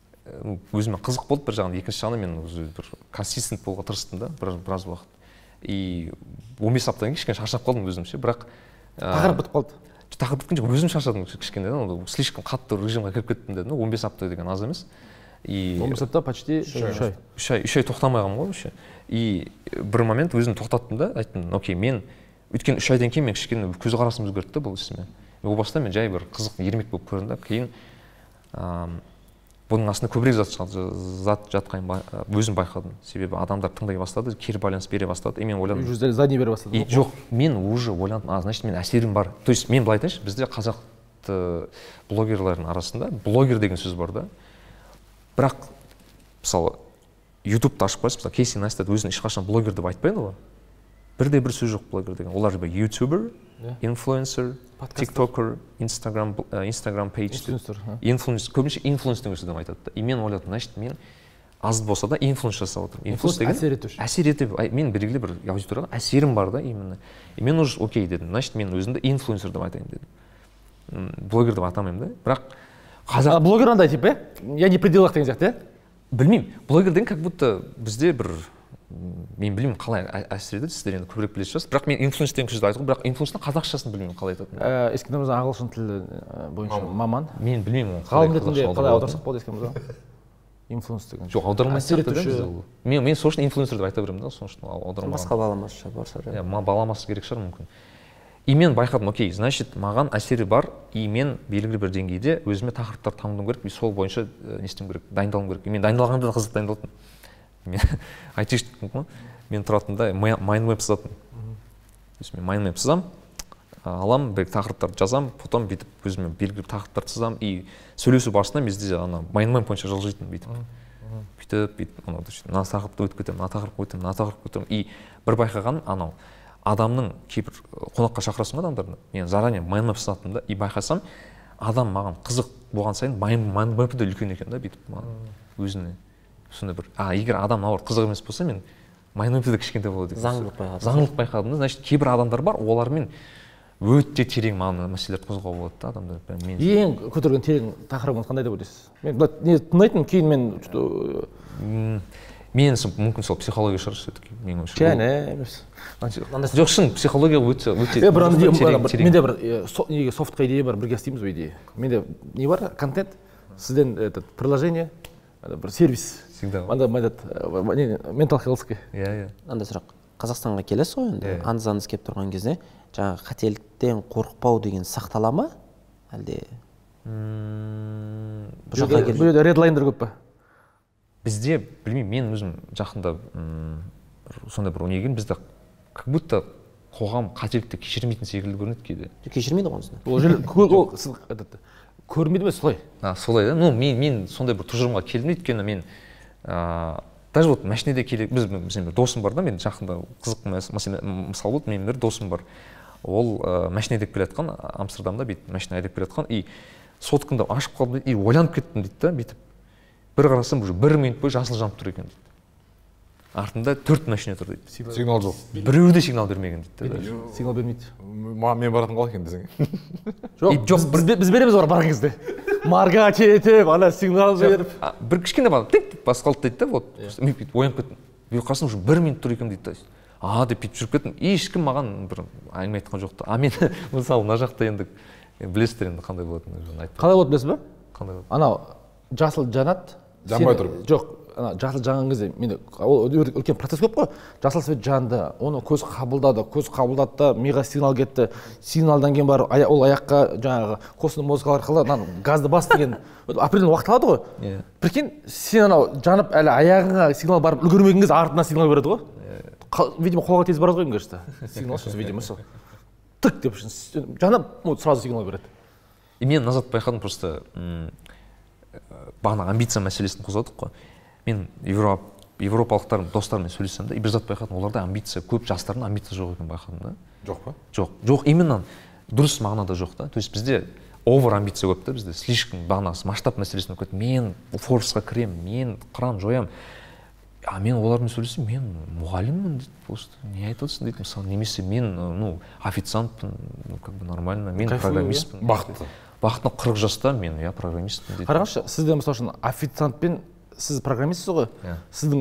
Өзіме қызық болды бір жағынан, екінші жағынан мен өзі бір консистент болуға тырыстым да, біраз уақыт. И он бес аптадан кейін кішкене шаршап қалдым өзімше, бірақ тақырып бітіп қалды. Тақырып біткен жоқ, өзім шаршадым кішкене да, слишком қатты режимға кіріп кеттім дедім, он бес апта деген аз емес. И он бес апта почти үш ай. үш ай, үш ай тоқтамай қалдым ғой вообще. И бір момент өзім тоқтаттым да, айттым, окей, мен өткен үш айдан кейін мен кішкене көзқарасым өзгертті бұл ісіме. Ол баста мен жай бір қызық ермек болып көрдім да, кейін бұның астында көбірек зат жатқанын өзім байқадым. Себебі адамдар тыңдай бастады, кері байланыс бере бастады. И мен ойладым. Уже задний бере бастады. Жоқ, мен уже ойладым, а значит, мен әсерім бар. То есть мен былай айтайыншы, бізде қазақ блогерлердің арасында блогер деген сөз бар да. Бірақ мысалы ютубты ашып қойсыз, мысалы Кейси Найстат өзін ешқашан блогер деп айтпайды ғой. Бірде бір сөз жоқ блогер деген. Олар бір ютубер, инфлюенсер, тиктокер, инстаграм инстаграм пейдж, инфлюенсер, көбінше инфлюенс деген сөзден айтады да. И мен ойладым, значит, мен аз болса да инфлюенс жасап отырмын. Инфлюенс әсер етуші. Әсер етіп, мен белгілі бір аудиторияға әсерім бар да именно. И мен уже окей дедім, значит, мен өзімді инфлюенсер деп айтайын дедім. Блогер деп атамаймын да. Бірақ қазақ блогер андай тип, иә? Я не пределах деген сияқты, иә? Білмеймін. Блогер деген как будто бізде бір мен білмеймін қалай әсер етеді, сіздер енді көбірек білесіз. Бірақ мен инфлюенс деген сөзді айтып, бірақ инфлюенстің қазақшасын білмеймін қалай айтатынын. Ескендіріміз ағылшын тілі бойынша маман. Мен білмеймін. Ғалым ретінде қалай аударсақ болады Ескендіріміз? инфлюенс деген жоқ аударылмайтын сияқты да бізде ол. мен мен сол үшін инфлюенсер деп айта беремін да, сол үшін аударылмаған. басқа баламасы бар шығар. иә баламасы керек шығар мүмкін. И мен байқадым, окей, значит маған әсері бар, и мен белгілі бір деңгейде өзіме тақырыптар таңдауым керек, и сол бойынша не істеуім керек, дайындалуым керек. И мен дайындалғанда да қызық дайындалдым. мен айтишник қой, мен тұратында майндмэп сызатынмын. То есть мен майндмэп сызамын, аламын, бір тақырыптарды жазамын, потом бүйтіп өзіме белгілі тақырыптарды сызамын, и сөйлесу барысында бізде ана майндмэп бойынша жылжитын бүйтіп. бүйтіп бүйтіп анау мына тақырыпты өтіп кетемін, мына тақырыпқа өтемін, мына тақырыпқа өтемін. И бір байқағаным анау адамның кейбір қонаққа шақырасың адамдарды, мен заранее майндмэп сызатынмын да, и байқасам адам маған қызық болған сайын майндмэпі де үлкен екен да, бүйтіп өзіне сондай бір. А егер адам наоборот қызық емес болса, мен майндмэпі де кішкентай болады екен. Заңдылық байқадым. Заңдылық байқадым да, значит кейбір адамдар бар, олармен өте терең мағыналы мәселелерді қозғауға болады да адамдар. Ең көтерген терең тақырыбыңыз қандай деп ойлайсыз? Мен не тыңдайтынмын, кейін мен мен мүмкін сол психология шығар все-таки менің ойымша. Және емес. Жоқ, шын психология өте өте терең. Менде бір неге софтқа идея бар, бірге істейміз ғой идея. Менде не бар? Контент, сізден этот приложение, бір сервис. Всегда. Анда этот ментал хелске. Иә, иә. Андай сұрақ. Қазақстанға келесіз ғой енді, аңыз-аңыз келіп тұрған кезде, жаңағы қателіктен қорықпау деген сақтала ма? Әлде бұл жерде редлайндер көп па? Бізде, білмеймін, мен өзім жақында сондай бір өнеген, бізде как будто қоғам қателікті кешірмейтін секілді көрінеді кейде. Кешірмейді ғой. Ол жер көрмейді ме солай? Солай да. Ну, мен сондай бір тұжырымға келдім, өйткені мен даже вот машинеде келе, біз бір досым бар да, мен жақында қызық мысал болды, менің бір досым бар. Ол машина айдап келе жатқан, Амстердамда бүйтіп машина айдап келе жатқан, и соткамды ашып қалдым дейді, и ойланып кеттім дейді да, бүйтіп. Бір қарасам, уже бір минут бойы жасыл жанып тұр екен дейді. Артында төрт машина тұр дейді. Сигнал жоқ. Біреуі де сигнал бермеген дейді. Сигнал бермейді. Мен баратын қалай екен десең. Жоқ, біз береміз бар барған кезде. Марга кетіп, ана сигнал беріп. Бір кішкене бала тик тик басып қалды дейді да, вот. Мен бүйтіп оянып кеттім. Бүйтіп қарасам, уже бір минут тұр екен дейді. А деп бүйтіп жүріп кеттім. Ешкім маған бір әңгіме айтқан жоқ та. А мен мысалы мына жақта енді білесіздер енді қандай болатынын айттым. Қалай болады білесіз бе? Қандай болады? Анау жасыл жанады. Жанбай тұр. Жоқ, ана жасыл жанған кезде менде ол үлкен процесс көп қой. Жасыл свет жанды, оны көз қабылдады, көз қабылдады да миға сигнал кетті. Сигналдан кейін барып ол аяққа жаңағы қосынды музыка арқылы газды бас деген определенный уақыт алады ғой. Прикинь, сен анау жанып әлі аяғыңа сигнал барып үлгермеген кезде артынан сигнал береді ғой. Видимо, қолға тез барады ғой, мне кажется. Сигнал сөз, видимо, сол. Тык деп жанып, сразу сигнал береді. И мен назад байқадым, просто бағана амбиция мәселесін қозғадық қой. Мен европалықтар достарыммен сөйлесем да, и бір зат байқадым, оларда амбиция көп, жастардың амбиция жоқ екенін байқадым да. Жоқ па? Жоқ, жоқ, именно дұрыс мағынада жоқ та. То есть бізде овер амбиция көп та, бізде слишком бағана масштаб мәселесін көп. Мен Forbesқа кіремін, мен құрам, жоям. А мен олармен сөйлесем, мен мұғаліммін дейді, просто не айтып отырсың дейді, мысалы, немесе мен, ну, официантпын, ну, как бы нормально, мен программистпін. Бақытты. Бақытты қырық жаста мен, я программистпін дейді. Қараңызшы, сізде мысалы үшін официантпен сіз программистсіз ғой, сіздің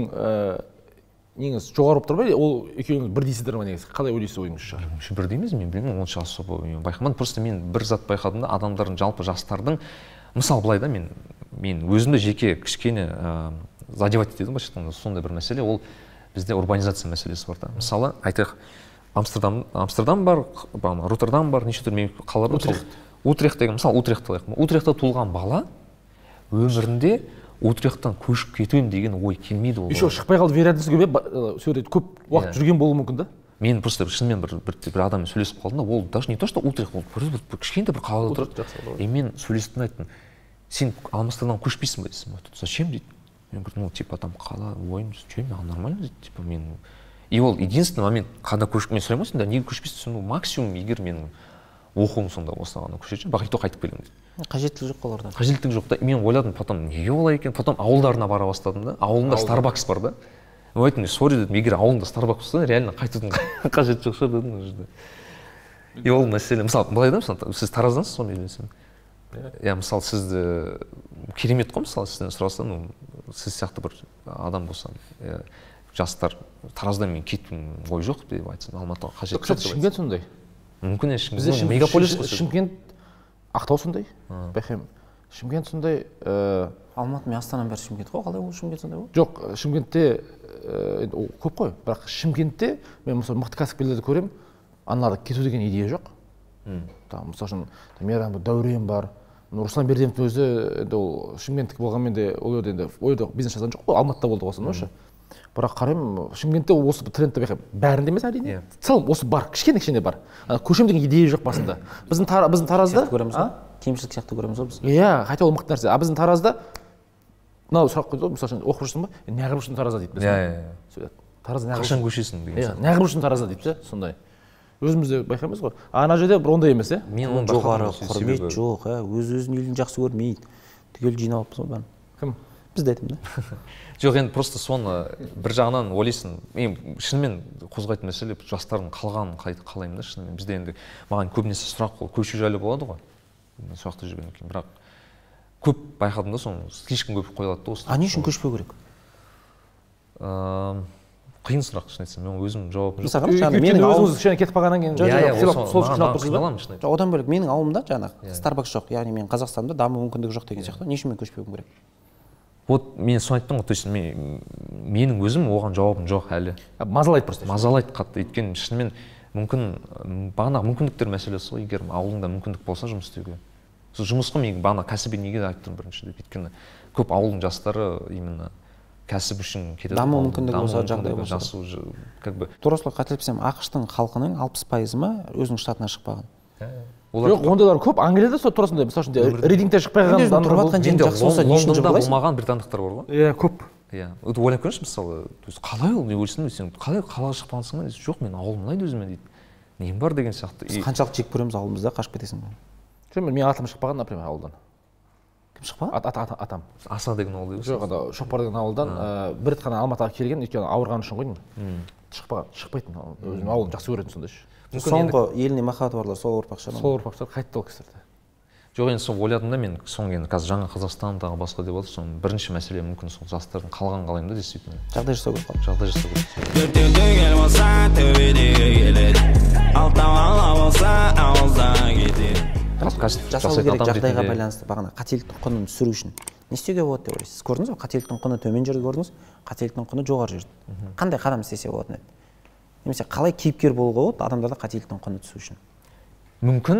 неңіз жоғары болып тұр ма, ол екеуіңіз бірдейсіздер ма негізі, қалай ойлайсыз ойыңызша? Бірдей емес, мен білмеймін, онша особо байқамадым, просто мен бір зат байқадым да, адамдардың жалпы жастардың, мысалы былай да, мен мен өзімді жеке кішкене задевать етеді ғой, сондай бір мәселе, ол бізде урбанизация мәселесі бар да. Мысалы, айтайық, Амстердам, Амстердам бар, Роттердам бар, неше түрлі қалалар бар. Утрехт деген, мысалы, Утрехт алайық. Утрехтта туылған бала өмірінде Утрехттан көшіп кетуім деген ой келмейді ол. Еще шықпай қалды вероятность көп, көп уақыт жүрген болуы мүмкін да? Мен просто шынымен бір бір адаммен сөйлесіп қалдым да, ол даже не то что Утрехт, ол кішкентай бір қалада тұрады. И мен сөйлестім, айттым, сен Амстердамнан көшпейсің ба десем, зачем дейді. Мен говорю, ну, типа, там қала, ойым, что, маған нормально дейді, типа, мен... И ол единственный момент, когда көшіп, мен сұраймын, сен, да, неге көшпейсің, ну, максимум, егер мен оқуым сонда осылағана көшетін, бірақ ето қайтып келемін дейді. Қажеттілік жоқ оларда. Қажеттілік жоқ та, мен ойладым, потом, неге олай екен, потом ауылдарына бара бастадым да, ауылында Starbucks бар да. Мен айттым, сорри дедім, егер ауылында Starbucks болса, реально қайтудың қажеті жоқ шығар дедім ол жерде. И ол мәселе, мысалы, былай да, сіз Тараздансыз ғой, мен иә, мысалы, сізді керемет қой, мысалы, сізден сұраса, ну, сіз сияқты бір адам болсам, жастар, Тараздан мен кетуім ой жоқ деп айтсам, Алматыға қажет жоқ. Шымкент сондай. Мүмкін Шымкент, мегаполис қой. Шымкент, Ақтау сондай, байқаймын. Шымкент сондай, Алматы мен Астананың бәрі Шымкент қой, қалай ол Шымкент сондай ғой? Жоқ, Шымкентте енді ол көп қой, бірақ Шымкентте мен мысалы мықты кәсіпкерлерді көремін, аналарда кету деген идея жоқ. Там мысалы үшін Мейрам Дәурен бар, Руслан Бердиевтің өзі енді ол Шымкенттік болғанмен де ол жерде енді ол жерде бизнес жасаған жоқ қой, Алматыда болды ғой осы. Бірақ қараймын, Шымкентте осы трендті бәрінде емес әрине. Сәл осы бар, кішкене-кішкене бар. Көшем деген идея жоқ басында. Біздің біздің Таразда кемшілік сияқты көреміз ғой біз. Иә, хотя ол мықты нәрсе. А біздің Таразда мынау сұрақ қойды ғой, мысалы үшін оқып жүрсің ба? Неғып үшін Таразда дейді. Иә, иә. Таразда неғып қашан көшесің деген сияқты. Неғып үшін Таразда дейді, сондай. Өзімізде байқаймыз ғой. Ана жерде бір ондай емес, иә? Мен оның жоғары құрмет жоқ, өз-өзінің елін жақсы көрмейді. Түгел жиналыппыз ғой бәрін. Кім? Бізді айтамын да. Жоқ, енді просто соны бір жағынан ойлайсың, мен шынымен қозғайтын мәселе жастардың қалғанын қалаймын да, шынымен. Бізде енді маған көбінесе сұрақ ол көшу жайлы болады ғой. Сояқта жүргеннен кейін, бірақ көп байқадым да соны, слишком көп қойылады да осы. А не үшін көшпеу керек? Қиын сұрақ, шын айтсам, мен өзім жауабым жоқ. Менің өзіңіз кішкене кетіп қалғаннан кейін сол үшін қиналып тұрсыз ба? Одан бөлек менің ауылымда жаңағы Starbucks жоқ, яғни мен Қазақстанда даму мүмкіндігі жоқ деген сияқты. Не үшін мен көшпеуім керек? Вот мен соны айттым ғой, то есть менің өзім оған жауабым жоқ әлі. Мазалайды просто. Мазалайды қатты, өйткені шынымен мүмкін бағанағы мүмкіндіктер мәселесі ғой, егер ауылыңда мүмкіндік болса жұмыс істеуге. Сол жұмысқа мен бағана кәсіби неге айтып тұрмын бірінші деп, өйткені көп ауылдың жастары именно кәсіп үшін кетеді. Даму мүмкіндігі болса, жағдай болса. Как бы Турасылы қателеспесем, ақш-тың халқының алпыс пайызы ма өзінің штатынан шықпаған. Жоқ, ондайлар көп. Англияда сол турасында, мысалы үшін рейтингте шықпай қалған адамдар болды. Лондонда болмаған британдықтар бар ғой. Иә, көп. Иә. Ойлап көріңізші, мысалы, қалай ол не ойлайсың, сен қалай қалаға шықпағансың ба? Жоқ, мен ауылым ұнайды өзіме дейді. Нем бар деген сияқты. Қаншалық жек көреміз ауылымызда, қашып кетесің бе? Жоқ, мен атам шықпаған, например, ауылдан. Кім шықпаған? Атам. Аса деген ауыл дейсіз? Жоқ, ана Шоқпар деген ауылдан бір рет қана Алматыға келген, өйткені ауырған үшін ғой. Шықпаған, шықпайтын. Өзім ауылын жақсы көретін сонда ше. Соңғы еліне махаббаты барлар сол ұрпақ шығар. Сол ұрпақ шығар, қайтты ол кісілер. Жоқ, енді сол ойладым да мен соңғы енді қазір жаңа Қазақстандағы басқа деп отыр, соның бірінші мәселе мүмкін сол жастардың қалған қалаймын да, действительно. Жағдай жасау керек қой. Жағдай жасау керек. Түгел болса төбедегі келеді. Алтауала болса ауыздан кетеді. Жасау керек жағдайға байланысты бағана қателіктің құнын түсіру үшін. Не істеуге болады деп ойлайсыз? Көрдіңіз бе? Қателіктің құны төмен жерде көрдіңіз, қателіктің құны жоғары жерде. Қандай қадам істесе болатын еді? Немесе қалай кейіпкер болуға болады адамдарда қателіктің құны түсу үшін? Мүмкін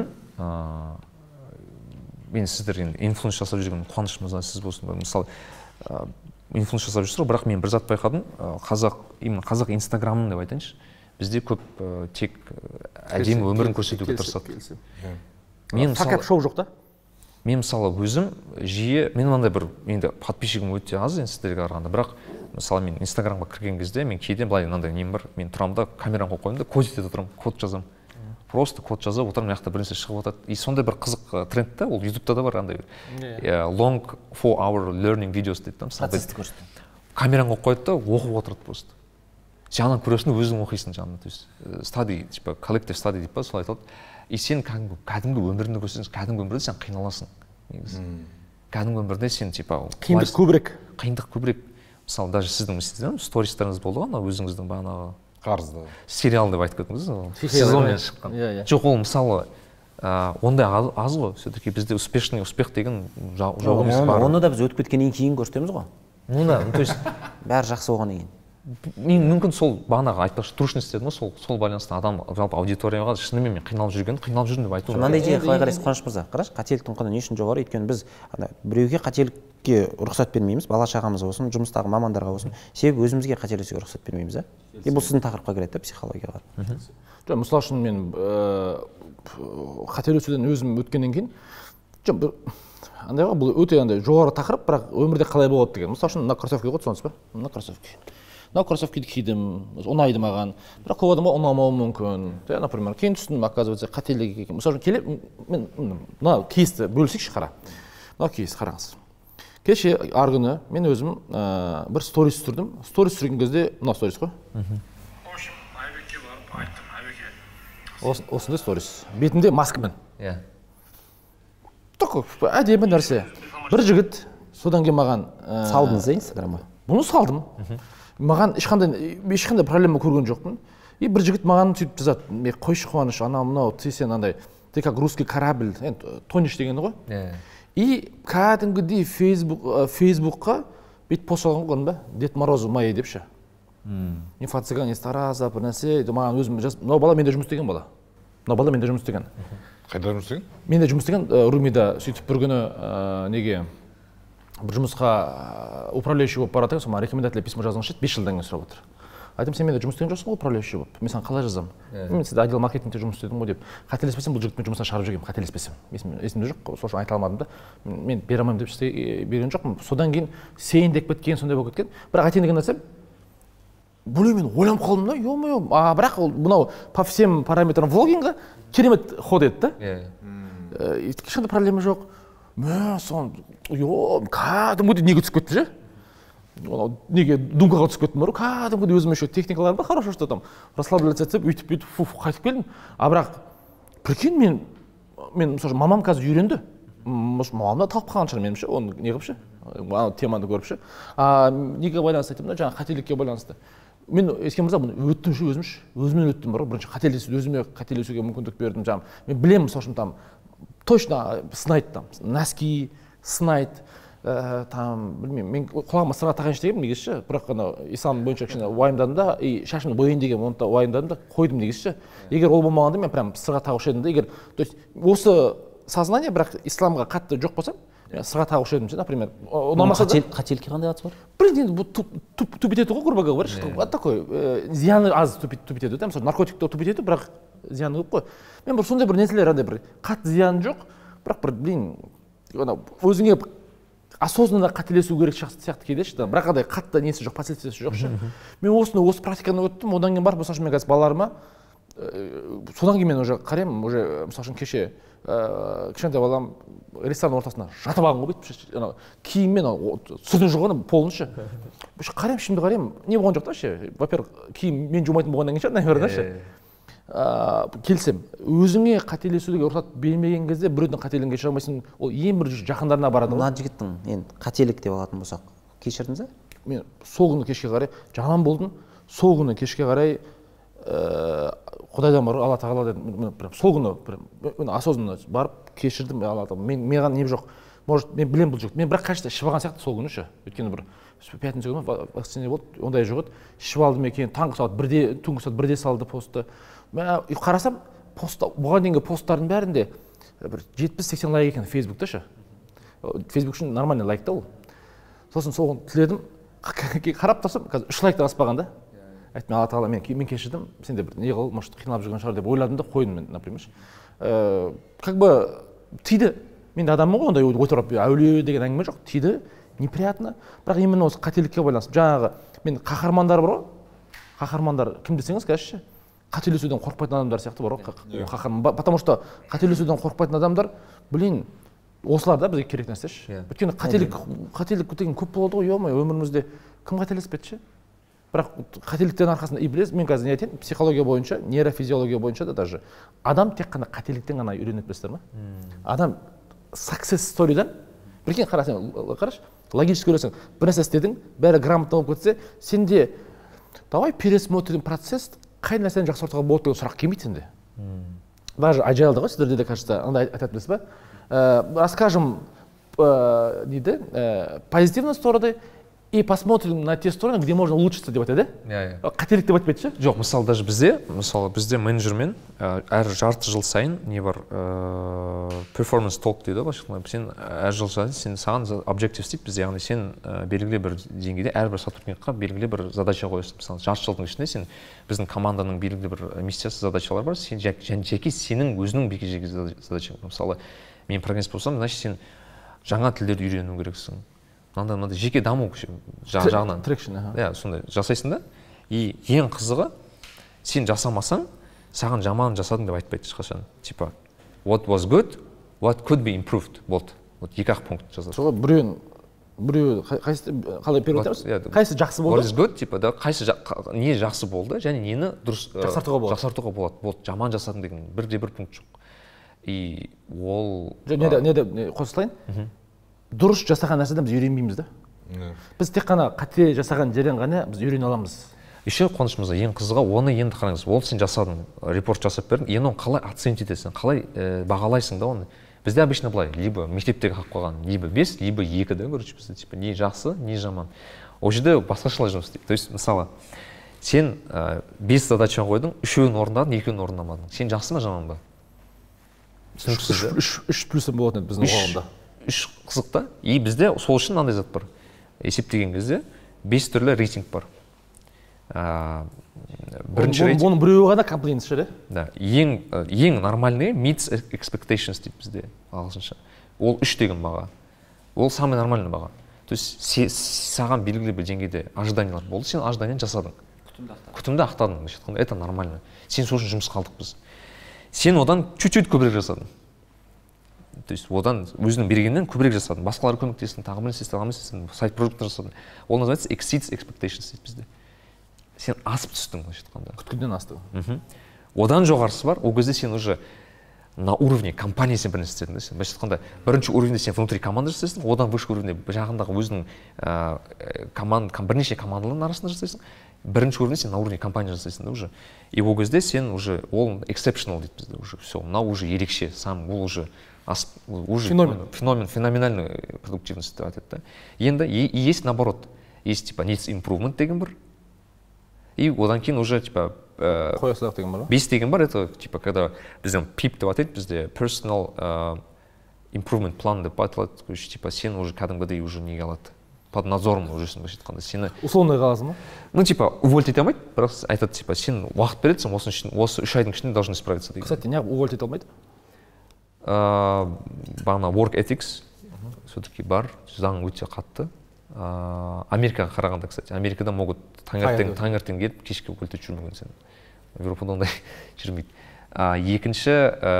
мен сіздер енді инфлюенс жасап жүрген Қуаныш мырза сіз болсын, мысалы инфлюенс жасап жүрсіз ғой, бірақ мен бір зат байқадым, қазақ именно қазақ инстаграмын деп айтайыншы, бізде көп тек әдемі өмірін көрсетуге тырысады. Мен мысалы шоу жоқ та. Мен мысалы өзім жиі, мен мынандай бір енді подписчигім өте аз енді сіздерге қарағанда, бірақ мысалы мен инстаграмға кірген кезде мен кейде былай мынандай нем бар, мен тұрамын да камераны қойып қоямын да код етіп отырамын, код жазамын. Просто код жазып отырамын, мына жақта бір нәрсе шығып жатады. И сондай бір қызық тренд та, ол ютубта да бар андай long four hour learning videos дейді да, мысалы. Процесті көрсетті. Камераны қойып қойды да оқып отырады просто. Жаңағы көресің өзің оқисың жаңағы, то есть study, типа collective study дейді па, солай айтады. И сен кәдімгі кәдімгі өміріңді көрсең, кәдімгі өмірде сен қиналасың. Негізі. Кәдімгі өмірде сен типа қиындық көбірек. Қиындық көбірек. Мысалы даже сіздің стористарыңыз болды ғой, анау өзіңіздің бағанағы қарызды сериал деп айтып кеттіңіз, сезонмен шыққан. Жоқ, ол мысалы ондай аз ғой. Все-таки бізде успешный успех деген жауабымыз бар. Оны да біз өтіп кеткеннен кейін көрсетеміз ғой. Ну да, то есть бәрі жақсы болғаннан кейін. Мен мүмкін сол бағанағы айтпақшы трушность дедім ғой, сол сол байланысты адам жалпы аудиторияға шынымен мен қиналып жүрген, қиналып жүрмін деп айту. Мынандай идея қалай қарайсыз, Қуаныш мырза? Қарашы, қателіктің құны не үшін жоғары? Өйткені біз ана біреуге қателікке рұқсат бермейміз, бала шағамыз болсын, жұмыстағы мамандарға болсын. Себебі өзімізге қателесуге рұқсат бермейміз, а? И бұл сіздің тақырыпқа кіреді, психологияға. Жоқ, мысалы үшін мен қателесуден өзім өткеннен кейін, жоқ, бір андай ғой, бұл өте андай жоғары тақырып, бірақ өмірде қалай болады деген. Мысалы үшін мына кроссовки ғой, түсінесіз ба? Мына кроссовки. Мына кроссовкиді кидім, ұнайды маған, бірақ көп адамға ұнамауы мүмкін. Например, кейін түстім, оказывается, қателік екен. Мысалы үшін келіп, мен мына кейсті бөлісейікші, қара. Мына кейс, қараңыз. Кеше арғы күні мен өзім бір сторис түсірдім. Сторис түсірген кезде мына сторис қой. В общем, Айбекке барып айттым, Айбеке. Осындай сторис. Бетінде маскамен. Иә. Только әдемі нәрсе. Бір жігіт содан кейін маған салдыңыз, Инстаграмға? Бұны салдым. Маған ешқандай ешқандай проблема көрген жоқпын. И бір жігіт маған сөйтіп жазады, мен қойшы Қуаныш, анау мынау, ты сен андай, ты как русский корабль, енді тониш дегені ғой. И кәдімгідей фейсбукқа бүйтіп пост жазған ғой ба, Дед Мороз май деп ше. Инфо-цыган, Тараза, бір нәрсе, маған өзім жазып, мынау бала менде жұмыс істеген бала. Мынау бала менде жұмыс істеген. Қайда жұмыс істеген? Менде жұмыс істеген, Румида сөйтіп бір күні неге бір жұмысқа управляющий болып барады, соған рекомендательный письмо жазғанша бес жылдан кейін сұрап отыр. Айтам, сен менде жұмыс істеген жоқсың ғой управляющий болып. Мен саған қалай жазамын? Мен сізде отдел маркетингте жұмыс істедім ғой деп. Қателеспесем бұл жігітпен жұмыстан шығарып жүргенмін, қателеспесем. Есімде жоқ, сол үшін айта алмадым да. Мен бере алмаймын деп берген жоқпын. Содан кейін сен деп кеткен, сондай болып кеткен. Бірақ айтайын деген нәрсе, бұл мен ойланып қалдым да, ё-моё, а бірақ мынау по всем параметрам влогинга керемет ход еді да. Ешқандай проблема жоқ. Мен соны, ё, кәдімгідей неге түсіп кетті же? Неге думкаға түсіп кеттім бар, кәдімгідей өзіме еще техникалар бар, хорошо, что там расслабляться етіп, өйтіп бүйтіп фуф қайтып келдім. А бірақ прикинь, мен мен мысалы мамам қазір үйренді. Мамам да талып қалған шығар меніңше, оны не қылып ше, теманы көріп ше. А неге байланысты айтамын да, жаңағы қателікке байланысты. Мен еске мырза бұны өттім ше, өзім ше, өзімнен өттім бар, бірінші қателесуді өзіме қателесуге мүмкіндік бердім жаңағы. Мен білемін, мысалы үшін там точно сынайды там, носки сынайды. Там, білмеймін, мен құлағыма сырға тағайыншы дегенмін негізі, бірақ ана ислам бойынша кішкене уайымдадым да, и шашымды бояйын деген оны да уайымдадым да, қойдым негізі. Егер ол болмағанда мен прям сырға тағушы едім да, егер, то есть осы сознание бірақ исламға қатты жоқ болса, мен сырға тағушы едім ше, например. Қателікке қандай қатысы бар? Блин, бұл тупит ету ғой, грубо говоря, вот такой, зияны аз тупит ету, мысалы наркотикті тупит ету, бірақ зияны көп қой. Мен бір сондай бір нәселер, андай бір қатты зияны жоқ, бірақ бір, блин, өзіңе осознанно қателесу керек сияқты кейде ше, бірақ андай қатты несі жоқ, последствиясы жоқ ше. Мен осыны осы практиканы өттім, одан кейін барып, мысалы үшін мен қазір балаларыма, содан кейін мен уже қараймын, уже мысалы үшін кеше кішкентай балам ресторан ортасына жатып алған ғой бүйтіп, киіммен сүртіп жүрген полын ше. Қараймын, ішімді қараймын, не болған жоқ та ше. Во-первых, киім мен жумайтын болғаннан кейін ше, наверное ше. Келсем, өзіңе қателесуге рұқсат бермеген кезде біреудің қателігін кешіре алмайсың, ол ең бір жақындарына барады ғой. Мына жігіттің енді қателік деп алатын болсақ, кешірдіңіз бе? Мен сол күні кешке қарай жаман болдым. Сол күні кешке қарай Құдайдан бар, Алла тағала дедім. Сол күні осознанно барып кешірдім. Мен маған не жоқ. Может, мен білем бұл жігіт. Мен бірақ қашта ішіп алған сияқты сол күні ше. Өйткені бір пятница күні вакцина болды, ондай жоқ еді. Ішіп алдым екен, таңғы сағат бірде, түнгі сағат бірде салды постты. Мен қарасам, бұған дейінгі посттардың бәрінде бір жетпіс сексен лайк екен Фейсбукта ше. Фейсбук үшін нормальный лайк та ол. Сосын соған тіледім, қарап тұрсам, қазір үш лайктан аспаған да. Айттым, Алла тағала, мен кешірдім, сен де бір не қыл, может қиналып жүрген шығар деп ойладым да, қойдым мен, например. Как бы тиді. Мен адаммын ғой, ондай отырып әулие деген әңгіме жоқ, тиді, неприятно. Бірақ именно осы қателікке байланысты. Жаңағы мен қаһармандар бар ғой. Қаһармандар кім десеңіз, қазірше қателесуден қорықпайтын адамдар сияқты бар ғой. Қаһарман, потому что қателесуден қорықпайтын адамдар, блин, осылар да бізге керек нәрсе ше. Өйткені қателік, қателік деген көп болады ғой, ё-моё, өмірімізде кім қателеспеді ше? Бірақ қателіктен арқасында и білесіз, мен қазір не айтайын, психология бойынша, нейрофизиология бойынша да даже адам тек қана қателіктен ғана үйренеді, білесіздер ма? Адам success story'дан, біркен қарасаң, қараш, логически ойласаң, бір нәрсе істедің, бәрі грамотно болып кетсе, сенде давай пересмотрим процесс, қай нәрсені жақсартуға болады деген сұрақ келмейді сенде. Даже agile-да ғой, сіздерде де, кажется, андай айтады білесіз ба? Расскажем, дейді, позитивные стороны, и посмотрим на те стороны, где можно улучшиться деп айтады, да? Қателік деп айтпайды ше? Жоқ, мысалы даже бізде, мысалы бізде менеджермен әр жарты жыл сайын не бар, performance talk дейді ғой, сен әр жыл сайын сен саған objective дейді бізде, яғни сен белгілі бір деңгейде әрбір сотрудникқа белгілі бір задача қоясың. Мысалы жарты жылдың ішінде сен біздің команданың белгілі бір миссиясы, задачалар бар, сен жеке сенің өзінің жеке задачаң. Мысалы мен программист болсам, значит сен жаңа тілдерді үйрену керексің. Мынандай жеке даму жағынан. Трекшн, иә, сондай жасайсың да. И ең қызығы, сен жасамасаң, саған жаман жасадың деп айтпайды ешқашан. Типа, what was good, what could be improved. Вот, вот екі-ақ пункт жазады. Соға біреуін, біреуі қайсы қалай переводтамыз? Қайсы жақсы болды? What is good, типа, да, қайсы не жақсы болды, және нені дұрыс жақсартуға болады. Жақсартуға болады. Вот, жаман жасадың деген бірде бір пункт жоқ. И ол не де қосылайын? Дұрыс жасаған нәрседен біз үйренбейміз да. Біз тек қана қате жасаған жерден ғана біз үйрене аламыз. Еще Қуаныш мырза, ең қызығы, оны енді қараңыз, ол сен жасадың, репорт жасап бердің, енді оны қалай оценить етесің, қалай бағалайсың да оны. бізде обычно былай, либо мектептегі қалып қойған, либо бес, либо екі, да, короче, бізде, типа, не жақсы, не жаман. Ол жерде басқашалай жұмыс істейді. То есть, мысалы, сен бес задачаны қойдың, үшеуін орындадың, екеуін орындамадың. Сен жақсы ма, жаман ба? Түсініксіз, да? Үш плюсы болатын еді біздің қоғамда. Үш қызық та. И бізде сол үшін мынандай зат бар. Есептеген кезде бес түрлі рейтинг бар. Бірінші рейтинг. Оның біреуі ғана комплейнс ше, да? Ең ең нормальный meets expectations дейді бізде ағылшынша. Ол үш деген баға. Ол самый нормальный баға. То есть саған белгілі бір деңгейде ожиданиялар болды, сен ожиданияны жасадың. Күтімді ақтадың. Это нормально. Сен сол үшін жұмысқа алдық біз. Сен одан чуть-чуть көбірек жасадың. То есть одан өзінің бергеннен көбірек жасадың. Басқалар көмектестің, тағы бір нәрсе істедің, тағы бір нәрсе істедің, сайт продукты жасадың. Ол называется exceeds expectations дейді бізде. Сен асып түстің, былайша айтқанда. Күткеннен астың. Одан жоғарысы бар, ол кезде сен уже на уровне компания сен бір нәрсе істедің да, сен. Былайша айтқанда, бірінші уровеньде сен внутри команда жасайсың, одан выше уровеньде жағындағы өзінің команд, бірнеше командалардың арасында жасайсың. Бірінші уровеньде сен на уровне компания жасайсың да уже. И ол кезде сен уже ол exceptional дейді бізде уже. Все, мынау уже ерекше, сам ол уже уже феномен, феномен, феноменальный продуктивность деп айтады да. Енді и есть наоборот, есть типа needs improvement деген бір. И одан кейін уже типа қоясырақ деген бар ма? бес деген бар, это типа когда біздің пип деп атайды бізде personal improvement план деп айтылады, короче, типа сен уже кәдімгідей уже неге алады, под надзором ужесің былайша айтқанда. Сені условный қаласың ба? Ну типа уволить ете алмайды, бірақ айтады типа сен уақыт береді, сен осы үшін осы үш айдың ішінде должен справиться деген. Кстати, неғып уволить ете алмайды? Бағана work ethics все-таки бар, заң өте қатты. Америкаға қарағанда, кстати, Америкада могут таңертең таңертең келіп кешке өлтіріп жүрмеген сен. Европада ондай жүрмейді. Екінші,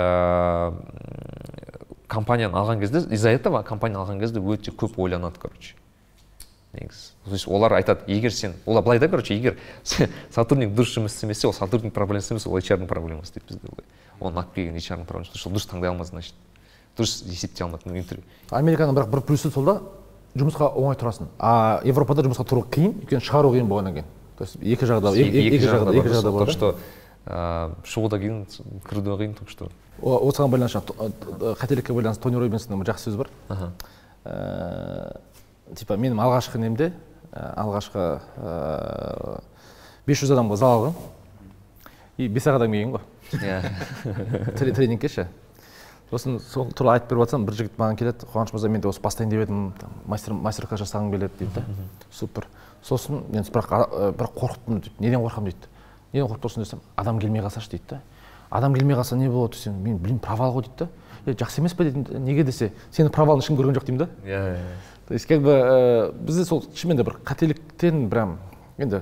компанияны алған кезде, из-за этого компанияны алған кезде өте көп ойланады, короче. Негізі. То есть олар айтады, егер сен, олар былай да, короче, егер сотрудник дұрыс жұмыс істемесе, ол сотрудник проблемасы емес, ол эйч ар-ның проблемасы дейді бізде олай. Оның алып келген эйч ар-ның проблемасы, ол дұрыс таңдай алмады, значит. Дұрыс есептей алмады интервью. Американың бірақ бір плюсы сол да, жұмысқа оңай тұрасың. А Европада жұмысқа тұру қиын, өйткені шығару қиын болғаннан кейін. То есть екі жағда, екі жағда, екі жағда бар. Так что шығу да қиын, кіру да қиын, так что. Осыған байланысты, қателікке байланысты Тони Роббинстің бір жақсы сөзі бар. Типа менің алғашқы немде, алғашқы бес жүз адамға зал алған. И бес ақ адам келген ғой. Тренингке ше. Сосын сол туралы айтып беріп жатсам, бір жігіт маған келеді, Қуаныш мырза, мен де осы бастайын деп едім, мастер-класс жасағым келеді дейді. Супер. Сосын мен бірақ қорқыттым дейді. Неден қорқамын дейді. Неден қорқып тұрсың десем, адам келмей қалсашы дейді. Адам келмей қалса не болады десем, мен білмеймін, провал ғой дейді. Жақсы емес пе дейді. Неге десе, сенің провалын ешкім көрген жоқ деймін да. Иә. То есть как бы бізде сол шынымен де бір қателіктен прям енді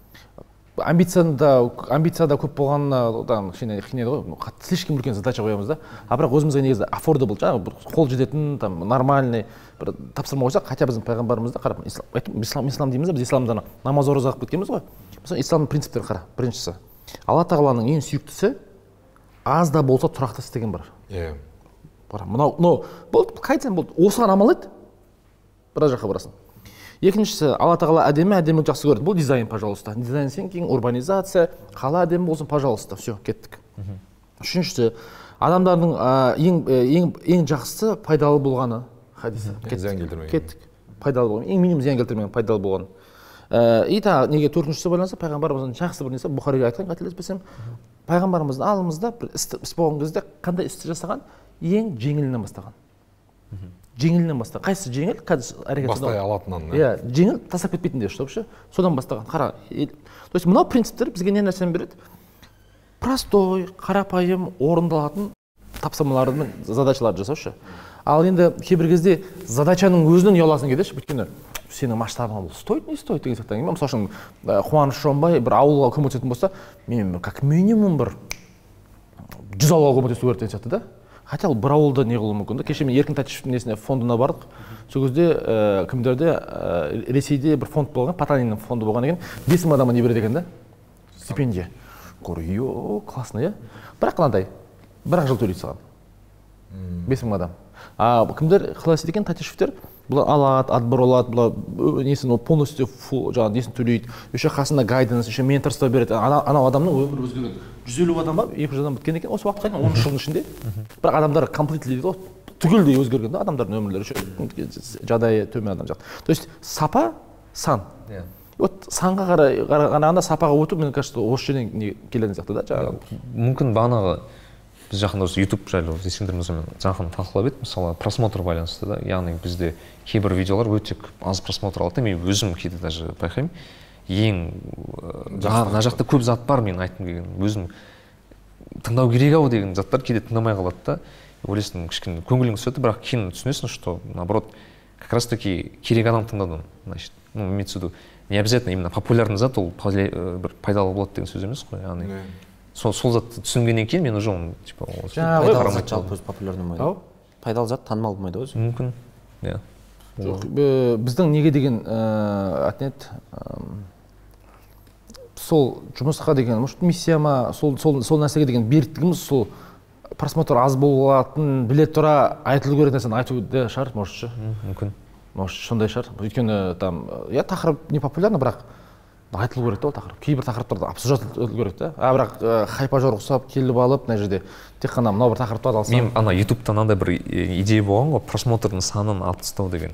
амбицияда амбицияда көп болғанына одан кішкене қинайды ғой, слишком үлкен задача қоямыз да. А бірақ өзімізге негізі affordable, жаңағы қол жететін, там нормальный бір тапсырма қойсақ, хотя біздің пайғамбарымызда қарап, ислам ислам дейміз да, біз исламда намаз ораза қылып кеткенбіз ғой. Мысалы исламның принциптері қара. Біріншісі, Алла тағаланың ең сүйіктісі аз да болса тұрақты істеген бар. Иә. Қара, мынау, но болды, қайтсаң болды, осыған амал ет, біраз жаққа барасың. Екіншісі, Алла тағала әдемі, әдемі жақсы көреді. Бұл дизайн, пожалуйста. Дизайн сен кейін урбанизация, қала әдемі болсын, пожалуйста. Все, кеттік. Үшіншісі, адамдардың ең ең ең жақсы пайдалы болғаны хадисі. Зиян келтірмеген. Кеттік. Пайдалы болған. Ең минимум зиян келтірмеген, пайдалы болған. И тағы неге төртіншісі байланысты, пайғамбарымыздың жақсы бір несі, Бұхариге айтқан, қателеспесем, пайғамбарымыздың алдымызда бір іс болған кезде қандай істі жасаған, ең жеңілінен бастаған. Жеңілінен бастаған. Қайсысы жеңіл? Қазір әрекет бастай алатыннан. Иә, жеңіл тастап кетпейтіндей, чтоб ше. Содан бастаған. Қара. То есть мынау принциптер бізге не нәрсені береді? Простой, қарапайым, орындалатын тапсырмалардың задачаларды жасау ше. Ал енді кейбір кезде задачаның өзінен ұяласың кейде ше. Өйткені сенің масштабыңа бұл стоит, не стоит деген сияқты. Мысалы үшін Қуаныш Шонбай бір ауылға көмектесетін болса, мен как минимум бір жүз ауылға көмектесу керек деген сияқты да. Хотя ол бір ауылда не қылуы мүмкін да. Кеше мен Еркін Тәтішевтің несіне фондына бардық. Сол кезде кімдерде Ресейде бір фонд болған, Потаниннің фонды болған екен, бес мың адамға не береді екен да? Стипендия. Говорю, йо, классно, иә? Бірақ қандай? Бір-ақ жыл төлейді саған. бес мың адам. А кімдер қалай істейді екен, Тәтішевтер? Бұлар алады, отбор алады, бұлар несін полностью жаңағы несін төлейді. Еще қасында гайденс, еще менторство береді. Анау адамның өмірі өзгереді. жүз елу адам ба, екі жүз адам біткен екен, осы уақытқа дейін он үш жылдың ішінде. Бірақ адамдар completely дейді ғой, түгелдей өзгерген да адамдардың өмірлері жағдайы төмен адам сияқты. То есть сапа сан. Вот санға қарағанда сапаға өту, мне кажется, осы жерден келетін сияқты да жаңағы. Мүмкін бағанағы біз жақында осы YouTube жайлы естігендерімізбен жақын талқылап едік, мысалы просмотр байланысты да, яғни бізде кейбір видеолар өте аз просмотр алады, мен өзім кейде даже байқаймын, ең мына жақта көп зат бар, мен айтқым келген, өзім тыңдау керек ау деген заттар кейде тыңдамай қалады да, ойлайсың кішкене көңілің түседі, бірақ кейін түсінесің, что наоборот как раз таки керек адам тыңдады, значит, ну имеется в виду, не обязательно именно популярный зат ол бір пайдалы болады деген сөз емес қой, яғни сол сол затты түсінгеннен кейін мен уже оны типа пайдалы зат жалпы өзі популярный болмайды. Пайдалы зат танымал болмайды өзі. Мүмкін. Иә. Жоқ, біздің неге деген атнет сол жұмысқа деген, может миссия ма, сол сол сол нәрсеге деген беріктігіміз сол просмотр аз болатын біле тұра айтылу керек нәрсені айтуды шығар, может ше. Мүмкін. Может сондай шығар. Өйткені там я тақырып не популярный, бірақ айтылу керек та ол тақырып. Кейбір тақырыптарды обсуждать керек та. А бірақ хайпа жорғысап келіп алып, мына жерде тек қана мынау бір тақырыпты алсам. Мен ана ютубта мынандай бір идея болған ғой, просмотрдың санын алып тастау деген.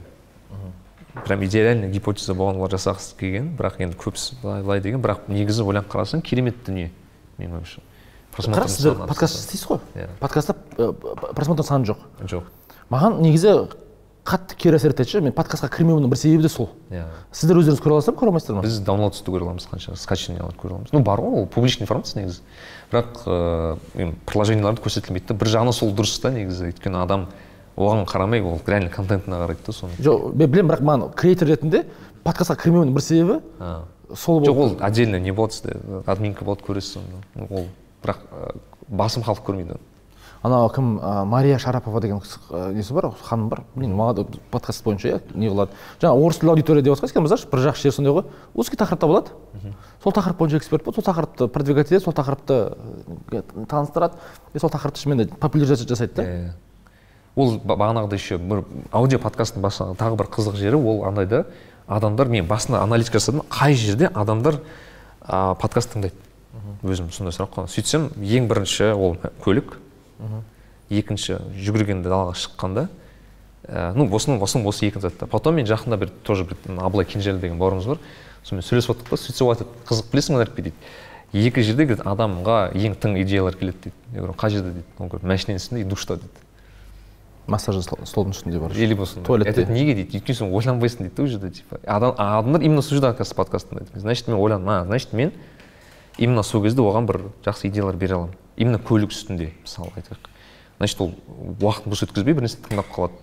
Прям идеальный гипотеза болған, олар жасағысы келген, бірақ енді көбісі былай деген, бірақ негізі ойланып қарасаң керемет дүние, менің ойымша. Қара, сіздер подкаст істейсіз ғой? Подкастта просмотр саны жоқ. Жоқ. Маған негізі қатты кері әсер етеді. Мен подкастқа кірмеуімнің бір себебі де сол. Сіздер өздеріңіз көре аласыздар ма, көре алмайсыздар ма? Біз даунлоудсты көре аламыз, қанша скачиванияларды көре аламыз. Ну бар ғой, ол публичный информация негізі. Бірақ приложенияларды көрсетілмейді. Бір жағынан сол дұрыс та негізі, өйткені адам оған қарамай, ол реально контентіне қарайды да соны. Жоқ, мен білемін, бірақ маған креатор ретінде подкастқа кірмеуімнің бір себебі сол болды. Жоқ, ол отдельно не болады сізде, админка болады, көресіз оны. Ол бірақ басым халық көрмейді. Ана кім Мария Шарапова деген несі бар, ханым бар. Блин, маған подкаст бойынша не қылады. Жаңа орыс тілді аудитория деп отырсыз, мырзаш, бір жақсы жер сондай ғой. Узкий тақырыпта болады. Сол тақырып бойынша эксперт болады, сол тақырыпты продвигать етеді, сол тақырыпты таныстырады, сол тақырыпты шынымен популяризация жасайды да. Ол бағанағыда еще бір аудио подкасттың басында тағы бір қызық жері, ол андай да, адамдар, мен басында аналитика жасадым, қай жерде адамдар подкаст тыңдайды. Өзім сондай сұрақ қойдым. Сөйтсем, ең бірінші ол көлік. Екінші жүгіргенде далаға шыққанда, ну осының осының осы екінші затта. Потом мен жақында бір тоже бір Абылай Кенжелі деген бауырымыз бар. Сонымен сөйлесіп отырдық та, сөйтсе айтады, қызық білесің бе дейді. Екі жерде дейді адамға ең тың идеялар келеді дейді. Я говорю, қай жерде дейді. Он говорит, машинаның үстінде и душта дейді. Массаж столдың үстінде бар. Или болсын. Туалетте. Неге дейді? Өйткені сен ойланбайсың дейді, уже типа. Адамдар именно сол жерде оказывается подкаст тыңдайды. Значит, мен ойландым, значит, мен именно сол кезде оған бір жақсы идеялар бере аламын. Именно көлік үстінде, мысалы айтайық. Значит, ол уақытын бос өткізбей бірнәрсе тыңдап қалады.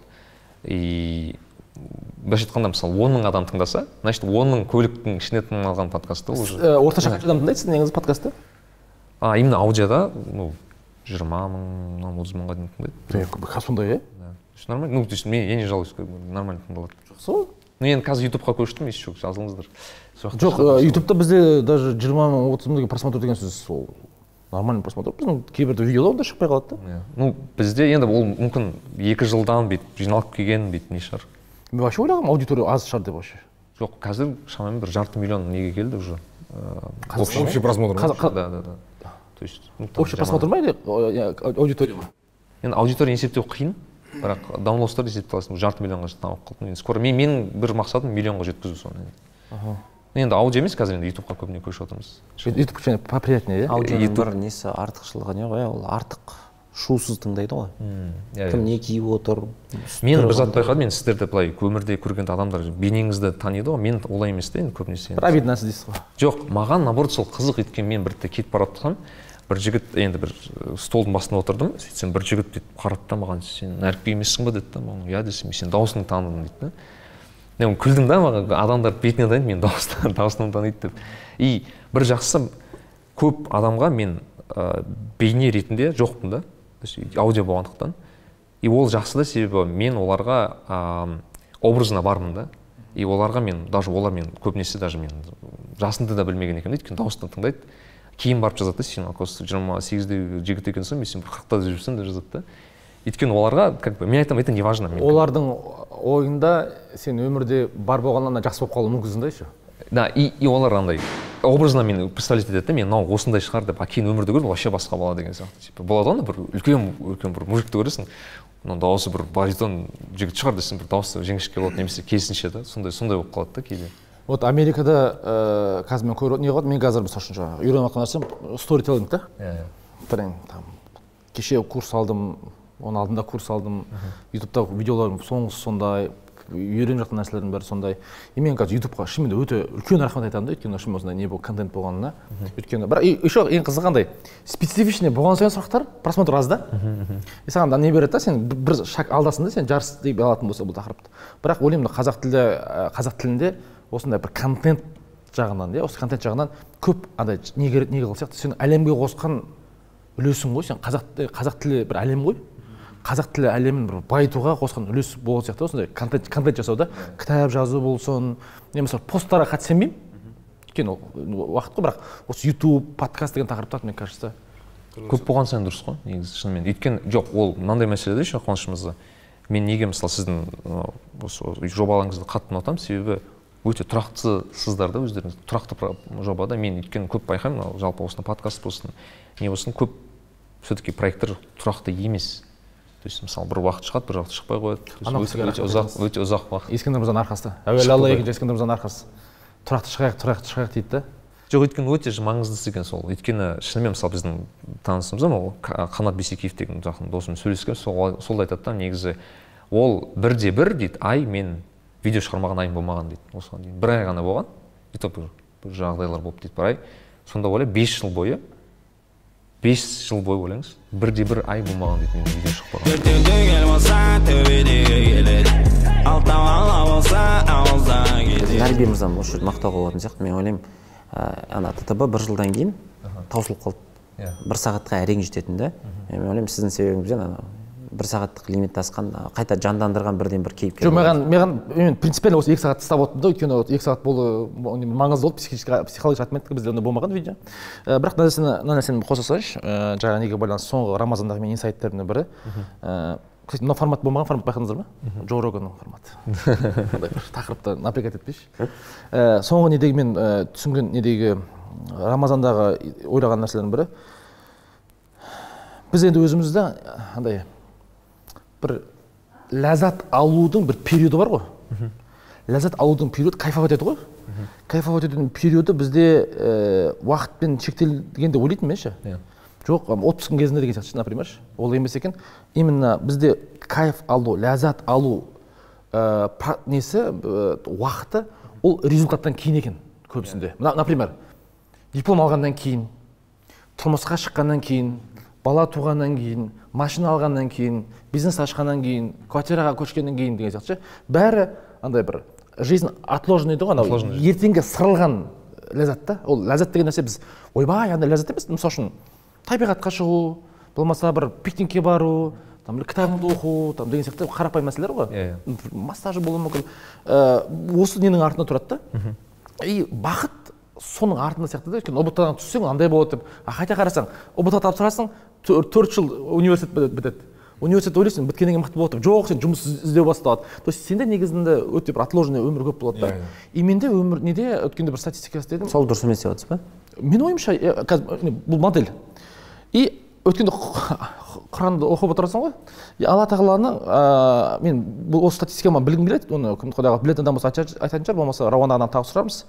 И былайша айтқанда, мысалы он мың адам тыңдаса, значит, он мың көліктің ішіне тыңдалған подкастты ол уже. Орташа қанша адам тыңдайды сіздің негізі подкастты? А, именно аудиода, ну, жиырма мың, отыз мыңға дейін тыңдайды. Сондай, е? Да. Нормально. Ну, то есть мен я не жалуюсь, нормально тыңдалады. Жақсы ғой. Ну, енді қазір ютубқа көштім, еще жазылыңыздар. Жоқ, ютубта бізде даже жиырма мың, отыз мың просмотр деген сөз сол нормальный просмотр. Біздің кейбірде видеолар да шықпай қалады да. Ну, бізде енді ол мүмкін екі жылдан бүйтіп жиналып келген бүйтіп не шығар. Мен вообще ойлағам, аудитория аз шығар деп вообще. Жоқ, қазір шамамен бір жарты миллион неге келді уже. Общий просмотр. Да, да, да. То есть, общий просмотр ма или аудитория ма? Енді аудитория есептеу қиын, бірақ даунлоудтар есептей аласың, жарты миллионға тауып қалдым. Скоро менің бір мақсатым миллионға жеткізу соны. Енді аудио емес, қазір енді ютубқа көбіне көшіп отырмыз. Ютуб кішкене поприятнее, иә? Аудионың бір несі артықшылығы не ғой, ол артық шусыз тыңдайды ғой. Кім не киіп отыр. Мен бір зат байқадым, мен сіздерді былай өмірде көрген адамдар бейнеңізді таниды ғой, мен олай емес те енді көбінесе. Бір обиднасы дейсіз ғой. Жоқ, маған наоборот сол қызық еткен, мен бірде кетіп бара жатқам, бір жігіт енді бір столдың басында отырдым, сөйтсем бір жігіт бүйтіп қарады да маған, сен әріпбек емессің ба деді да, маған иә десем, сен даусыңды таныдым дейді да. Мен күлдім да, маған адамдар бетіне таниды, мен даусынан таниды деп. И бір жақсы көп адамға мен бейне ретінде жоқпын да, аудио болғандықтан. И ол жақсы да, себебі мен оларға образына бармын да. И оларға мен, даже олар мен көбінесе даже мен жасынды да білмеген екен, өйткені дауыстан тыңдайды. Кейін барып жазады, сен оказывается жиырма сегізде жігіт екенсің, мен сен бір қырықта жүрсің деп жазады да. Өйткені оларға, как бы, мен айтамын, это не важно. Олардың ойында сен өмірде бар болғаннан жақсы болып қалуы мүмкінсің да еще. Да, и, и олар андай образно мен представлять етеді да, мен мынау осындай шығар деп, а кейін өмірде көрдім вообще басқа бала деген сияқты. Типа болады ғой, бір үлкен үлкен бір мужикті көресің, мынау дауысы бір баритон жігіт шығар десең, бір дауысы жіңішке болады, немесе керісінше да, сондай сондай болып қалады да кейде. Вот Америкада қазір мен көріп не қылады, мен қазір мысалы үшін жаңағы үйреніп жатқан нәрсем сторителлинг та. Иә. Блин, там кеше курс алдым, оның алдында курс алдым, ютубта видеоларым соңғысы сондай, үйреніп жатқан нәрселердің бәрі сондай. И мен қазір ютубқа шынымен өте үлкен рахмет айтамын да, өйткені шынымен осындай не бұл контент болғанына. Өйткені бірақ еще ең қызығы қандай, специфичный болған сайын сұрақтар просмотр аз да. И саған не береді да, сен бір шаг алдасың да, сен жарыс деп алатын болса бұл тақырыпты. Бірақ ойлаймын қазақ тілде қазақ тілінде осындай бір контент жағынан, иә, осы контент жағынан көп андай не керек не қылсақ, сен әлемге қосқан үлесің ғой, сен қазақ қазақ тілі бір әлем ғой. Қазақ тілі әлемін бір байытуға қосқан үлес болған сияқты осындай контент контент жасауда, кітап жазу болсын, не мысалы посттарға қатты сенбеймін. Өйткені уақыт қой, бірақ осы YouTube, подкаст деген тақырыптар мен кажется көп болған сайын дұрыс қой, негізі шынымен. Өйткені жоқ, ол мынандай мәселеде еще қуанышымызда. Мен неге мысалы сіздің осы жобаларыңызды қатты ұнатамын, себебі өте тұрақтысыздар да өздеріңіз. Тұрақты жобада мен өйткені көп байқаймын, жалпы осыны подкаст болсын, не болсын, көп все-таки проекттер тұрақты емес. То есть мысалы бір уақыт шығады, бір уақыт шықпай қояды. Өте ұзақ, өте ұзақ уақыт. Ескендір мырзаның арқасы. Әуелі Алла, екінші Ескендір мырзаның арқасы. Тұрақты шығайық, тұрақты шығайық дейді да. Жоқ, өйткені өте маңыздысы екен сол. Өйткені шынымен мысалы біздің танысымыз ол Қанат Бейсекеев деген жақын досым сөйлескен, сол айтады да, негізі ол бірде бір дейді, ай мен видео шығармаған айым болмаған дейді. Осыған дейін бір ай ғана болған. И то бір жағдайлар болып дейді, бір ай. Сонда ойлаймын бес жыл бойы бес жыл бойы ойлаңыз, бірде бір ай болмаған дейді мен видео шықпаған. Ертеңді кел болса, төбедегі келеді. Алтау ала болса, ауызда кетеді. Нәрби мырзам осы жерде мақтауға болатын сияқты. Мен ойлаймын, ана ТТБ бір жылдан кейін таусылып қалды. Бір сағатқа әрең жететін да. Мен ойлаймын, сіздің себебіңізден ана бір сағаттық лимитті асқан, қайта жандандырған бірден бір кейіпкер. Жоқ, маған маған мен принципиально осы екі сағат тастап отырдым да, өйткені екі сағат болу маңызды болды, психологиялық атметті бізде ондай болмаған видео. Бірақ мына нәрсені қоса салайыншы, жаңа неге байланысты соңғы Рамазандағы мен инсайттардың бірі. Кстати, мына формат болмаған формат байқадыңыздар ма? Джо Роганның форматы. Ондай бір тақырыпты напрягать етпейші. Соңғы недегі мен түсінген недегі Рамазандағы ойлаған нәрселердің бірі. Біз енді өзімізде андай бір ләззат алудың бір периоды бар ғой. Ләззат алудың периоды кайфовать ету ғой. Кайфовать етудің периоды бізде уақытпен шектелген деп ойлайтын мен ше. Жоқ, отпускың кезінде деген сияқты, например, ол емес екен. Именно бізде кайф алу, ләззат алу несі уақыты ол результаттан кейін екен көбісінде. Например, диплом алғаннан кейін, тұрмысқа шыққаннан кейін, бала туғаннан кейін, машина алғаннан кейін, бизнес ашқаннан кейін, квартираға көшкеннен кейін деген сияқты. Бәрі андай бір жизнь отложенный дейді ғой, анау ертеңге сырылған ләззат та. Ол ләззат деген нәрсе біз ойбай, андай ләззат емес. Мысалы үшін табиғатқа шығу, болмаса бір пикникке бару, там кітабыңды оқу, там деген сияқты қарапайым мәселелер ғой. Массажы болуы мүмкін. Осы ненің артында тұрады да. И бақыт соның артында сияқты да. Өйткені ұбт-дан түссең андай болады деп. А қайта қарасаң, ұбт тапсырасың, төрт жыл университет бітеді. Университет ойлайсың, біткеннен кейін мықты болады. Жоқ, сен жұмыс іздеу басталады. То есть сенде негізінде өте бір отложенный өмір көп болады да. И менде өмір неде өткенде бір статистика істедім. Сол дұрыс емес деп отырсыз ба? Мен ойымша, бұл модель. И өткенде Құранды оқып отырасың ғой. Алла тағаланың, мен бұл осы статистиканы білгім келеді, оны кім Құдайға білетін адам болса айтатын шығар, болмаса Рауан ағадан тағы сұрармыз.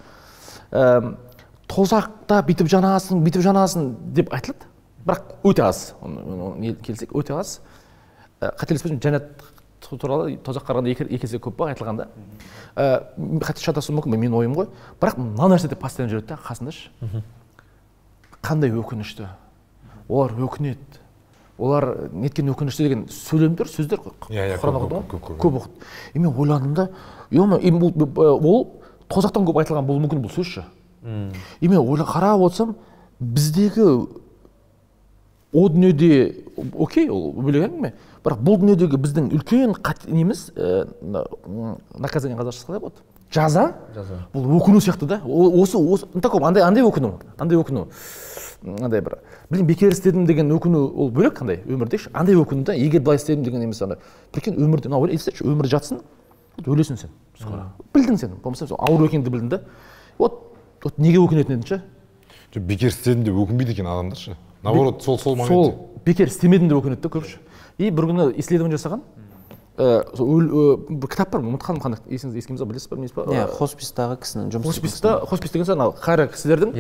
Тозақта бүйтіп жанасың, бүйтіп жанасың деп айтылады. Бірақ өте аз. Келсек, өте аз. Қателеспесем, жәннат туралы тозақ қарағанда екі есе көп баг айтылғанда. Қате шатасуым мүмкін, мен ойым ғой. Бірақ мына нәрсе деп постоянно жүреді да, қасындашы. Қандай өкінішті. Олар өкінеді. Олар неткен өкінішті деген сөйлемдер, сөздер Құран оқыды ғой, көп оқыды. И мен ойландым да, ол тозақтан көп айтылған бұл мүмкін бұл сөзші. И мен ойлап қарап отырсам, біздегі о дүниеде окей, ол бөлек әңгіме. Бірақ бұл дүниедегі біздің үлкен неміз, наказание қазақшасы қалай болады? Жаза? Бұл өкіну сияқты да. Осы, андай өкіну, андай өкіну. Андай бір, білем, бекер істедім деген өкіну ол бөлек қандай өмірдеші. Андай өкіну да, егер былай істедім деген емес ана. Біркен өмірде, мына ойлай, естеші, өмір жатсын, өлесің сен. Білдің сен, болмаса ауыр екенді білдің да. Вот вот неге өкінетін едің ше? Бекер істедім деп өкінбейді екен адамдар ше. Наоборот, сол сол моментте. Сол бекер істемедім деп өкінеді көпші. И бір күні исследование жасаған. Бір кітап бар, ұмытқаным қандай, есіңізде ба, білесіз ба, білмейсіз ба? Иә, хоспистағы кісінің жұмыс. Хосписта, хоспис деген ана қара кісілердің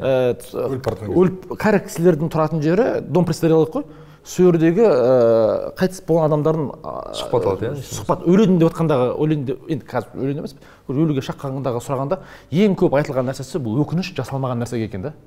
қара кісілердің тұратын жері дом престарелых қой. Сол жердегі қайтыс болған адамдардың сұхбат алады, иә? Сұхбат өледім деп жатқандағы, өледім деп, енді қазір өледім емес, өлуге шаққандағы сұрағанда ең көп айтылған нәрсесі бұл өкініш жасалмаған нәрсе екен да.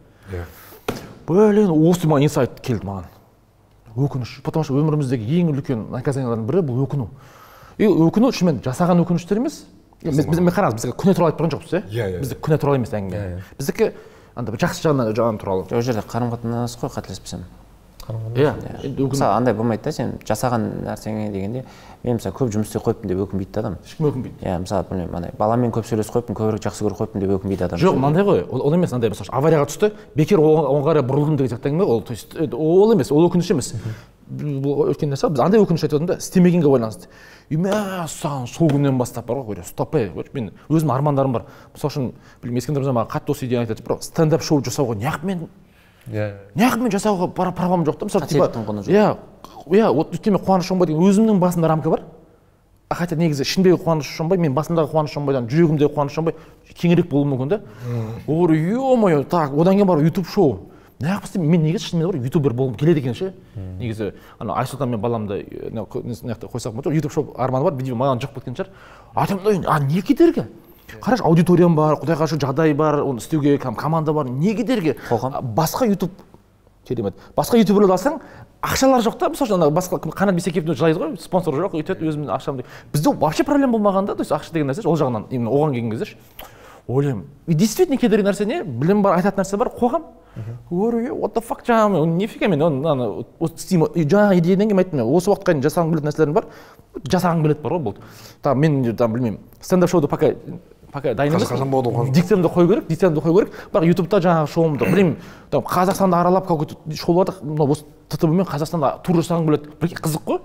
Блин, осы маған инсайт келді маған. Өкініш. Потому что өміріміздегі ең үлкен наказаниялардың бірі бұл өкіну. И өкіну шынымен жасаған өкініштер емес. Біз қараңыз, бізге күнә туралы айтып тұрған жоқпыз, иә? Бізді күнә туралы емес әңгіме. Біздікі анда жақсы жағынан туралы. Ол жерде қарым-қатынас қой, қателеспесем. Иә. Мысалы, андай болмайды да, сен жасаған нәрсеңе дегенде, мен мысалы көп жұмыс істей қойыппын деп өкінбейді адам. Ешкім өкінбейді. Иә, мысалы, білмеймін, андай баламен көп сөйлесіп қойыппын, көбірек жақсы көріп қойыппын деп өкінбейді адам. Жоқ, мынандай ғой, ол емес, мынандай мысалы аварияға түсті, бекер оған қарай бұрылдым деген сияқты әңгіме, ол то есть ол емес, ол өкініш емес. Бұл өткен нәрсе, біз андай өкініш айтып отырмын да, істемегенге байланысты. Мә, саған сол күннен бастап бар ғой, стоп, мен өзім армандарым бар. Мысалы үшін, білмеймін, Ескендір мырза маған қатты осы идеяны айтады, бірақ стендап шоу жасауға неғып мен неғып мен жасауға правам жоқ та, мысалы типа, иә, иә, вот өйткені Қуаныш Шонбай деген өзімнің басымда рамка бар. Хотя негізі ішіндегі Қуаныш Шонбай, мен басымдағы Қуаныш Шонбайдан жүрегімдегі Қуаныш Шонбай кеңірек болуы мүмкін да. Ой, ё-моё, так, одан кейін бар YouTube шоу. Неғып істеймін, мен негізі шынымен бар ютубер болғым келеді екен ше. Негізі ана Айсұлтан мен баламды неғақта қойсақ болмайды, YouTube шоу арманы бар, видео маған жоқ кеткен шығар. Айтамын, а не кедергі? Қараш, аудиториям бар, құдайға шүкір жағдай бар, оны істеуге команда бар, не кедергі? Басқа YouTube керемет. Басқа ютуберлерді алсаң, ақшалар жоқ та, мысалы басқа Қанат Бейсекеевті жылайды ғой, спонсор жоқ, өйтеді өзімнің ақшамды. Бізде вообще проблема болмағанда, то есть ақша деген нәрсе, ол жағынан именно оған келген кезде ойлаймын. И действительно кедергі нәрсе не? Білім бар, айтатын нәрсе бар, қоғам. Ой, what the fuck жаңағы, нифига мен оны жаңағы идеядан кейін айттым, осы уақытқа дейін жасағың келетін нәрселерім бар, жасағың келеді бар ғой болды. Там мен білмеймін, стендап шоуды пока пока дайын емес. Дикциямды қою керек, дикциямды қою керек. Бірақ ютубта жаңағы шоуымды білмеймін, там Қазақстанды аралап какой-то шоу бар, осы ТТБ-мен Қазақстанда тур жасағың келеді. Бір қызық қой.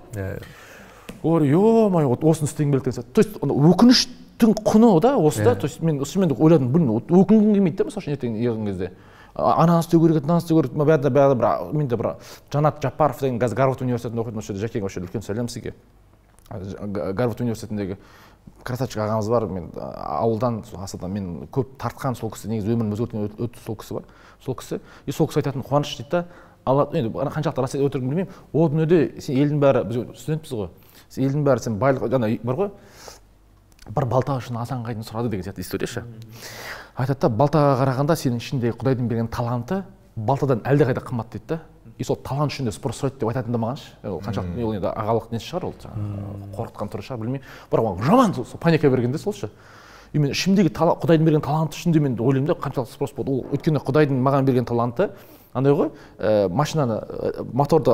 Ой, ё-моё, осыны істегім келеді деген сияқты. То есть өкініштің құны да осы да, то есть мен шынымен ойладым, блин, өкінгім келмейді да, мысалы ертең ерген кезде. Ананы істеу керек, мынаны істеу керек, бәрі бәрі бір менде бір Жанат Жапаров деген қазір Гарвард университетінде оқиды, осы жерде Жәкең осы жерде үлкен сәлем сізге. Гарвард университетіндегі красавчик ағамыз бар, мен ауылдан асылдан мен көп тартқан сол кісі, негізі өмірім өзгерткен өтті сол кісі бар. Сол кісі, и сол кісі айтатын Қуаныш дейді да, алла енді қаншалықты рас өтірігін білмеймін, ол дүниеде сен елдің бәрі, біз студентпіз ғой, елдің бәрі сен байлық жаңа бар ғой, бір балта үшін азан қайдан сұрады деген сияқты история ше. Айтады да, балтаға қарағанда сенің ішіндегі Құдайдың берген таланты балтадан әлдеқайда қымбат дейді да. И сол талант үшін де спрос сұрайды деп айтатын да маған ше. Ол қаншалықты ол енді ағалық несі шығар, ол жаңағы қорқытқан түрі шығар, білмеймін. Бірақ жаман сол паника бергенде сол ше. И мен ішімдегі Құдайдың берген таланты үшін де мен ойлаймын да, қаншалықты спрос болды. Ол өйткені Құдайдың маған берген таланты андай ғой, машинаны моторды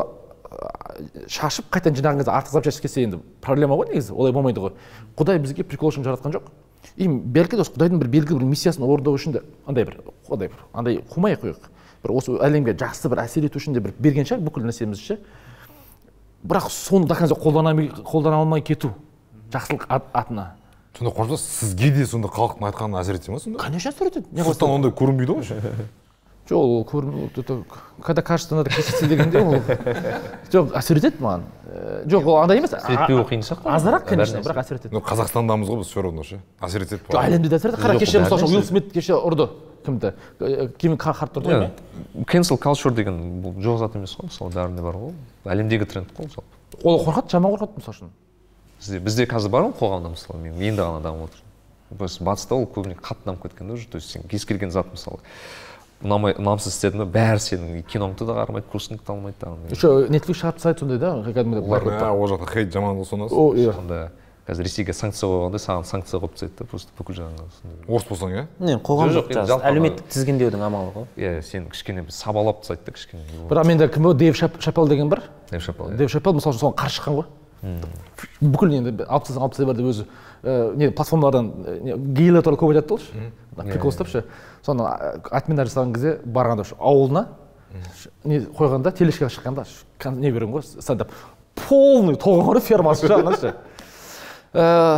шашып қайтадан жинаған кезде артық запчасть келсе енді проблема ғой негізі, олай болмайды ғой. Құдай бізге прикол үшін жаратқан жоқ. И бәлки де Құдайдың бір белгілі бір миссиясын орындау үшін де андай бір Құдай бір андай қумай қойық. Бір осы әлемге жақсы бір әсер ету үшін де бір берген шығар бүкіл нәрсемізді ше. Бірақ соны да қазір қолдана алмай кету жақсылық атына. Сонда қожа сізге де сонда халықтың айтқанына әсер ете ма сонда? Конечно әсер етеді. Сырттан ондай көрінбейді ғой. Жоқ, ол көрінбейді. Когда кажется, надо кеситься дегенде ол жоқ әсер етеді маған. Жоқ, ол андай емес. Сөйтпеу қиын сияқты. Азырақ, конечно, бірақ әсер етеді. Қазақстандамыз ғой біз все равно ше. Әсер етеді. Жоқ, әлемде де әсер етеді. Қара кеше мысалы Уилл Смит кеше ұрды. Кімді? Кевин Харт ұрды ма? Cancel culture деген бұл жоқ зат емес қой, мысалы бәрінде бар ғой. Әлемдегі тренд қой мысалы. Ол қорқады, жаман қорқады мысалы үшін. Бізде бізде қазір бар ғой қоғамда мысалы, мен енді ғана дамып отыр. Біз батыста ол көбіне қатты дамып кеткен де уже, то есть сен кез келген зат мысалы ұнамай ұнамсыз істедің бе, бәрі сенің киноңды да қарамайды, курсыңды да алмайды да. Еще Netflix шығарып тастайды сондай да, кәдімгідей. Олар ол жақта хейт жаман сонда. О, иә. Сонда қазір Ресейге санкция қойғанда саған санкция қойып тастайды да, просто бүкіл жағынан. Орыс болсаң иә? Не, қоғамдық әлеуметтік тізгіндеудің амалы ғой. Иә, сен кішкене сабалап тастайды да кішкене. Бірақ менде кім ол Дэйв Шапелл деген бар. Дэйв Шапелл. Дэйв Шапелл мысалы соған қарсы шыққан ғой. Бүкіл енді алпыс алпыс бар деп өзі не платформалардан гейлер туралы көп айтады ғой. Прикол ұстап ше. Соны отмена жасаған кезде барғанда ауылына не қойғанда телешкаға шыққанда не берген ғой стендап полный толған ғой фермасы жағынан ше.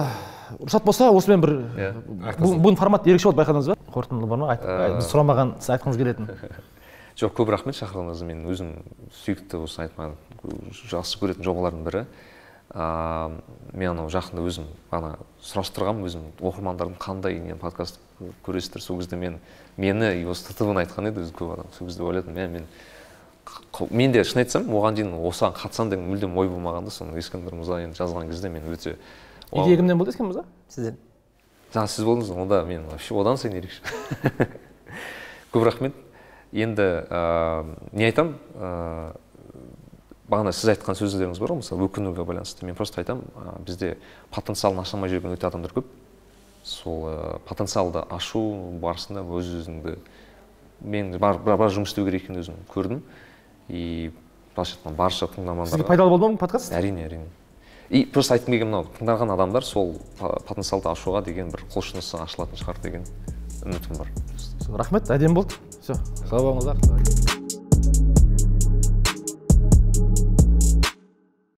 рұқсат болса осымен бір бүгін формат ерекше болды, байқадыңыз ба? Қорытынды бар ма? Біз сұрамаған сіз айтқыңыз келетін. Жоқ, көп рахмет шақырғаныңыз. Мен өзім сүйікті осы айтқан жақсы көретін жобалардың бірі. Мен анау жақында өзім ана сұрастырғам, өзім оқырмандардың қандай подкаст көресіздер. Сол кезде мен мені осы ТТВ-ны айтқан еді, көп адам. Сол кезде ойладым, мен мен де шын айтсам, оған дейін осыған қатысам деген мүлдем ой болмағанда, соны Ескендір мырза енді жазған кезде мен өте идея кімнен болды, Ескендір мырза? Сізден. Жаңа сіз болдыңыз, онда мен вообще одан сайын ерекше. Көп рахмет. Енді не айтам, бағана сіз айтқан сөздеріңіз бар ғой, мысалы өкінуге байланысты. Мен просто айтам, бізде потенциалын ашамай жүрген өте адамдар көп. Сол потенциалды ашу барысында өз-өзіңді мен бар жұмыс істеу керек екенін өзім көрдім. И былайша айтқанда барша тыңдармандарға. Сізге пайдалы болды ма подкаст? Әрине, әрине. И просто айтқым келген мынау, тыңдаған адамдар сол потенциалды ашуға деген бір құлшынысы ашылатын шығар деген үмітім бар. Рахмет, әдемі болды. Все, сау болыңыздар.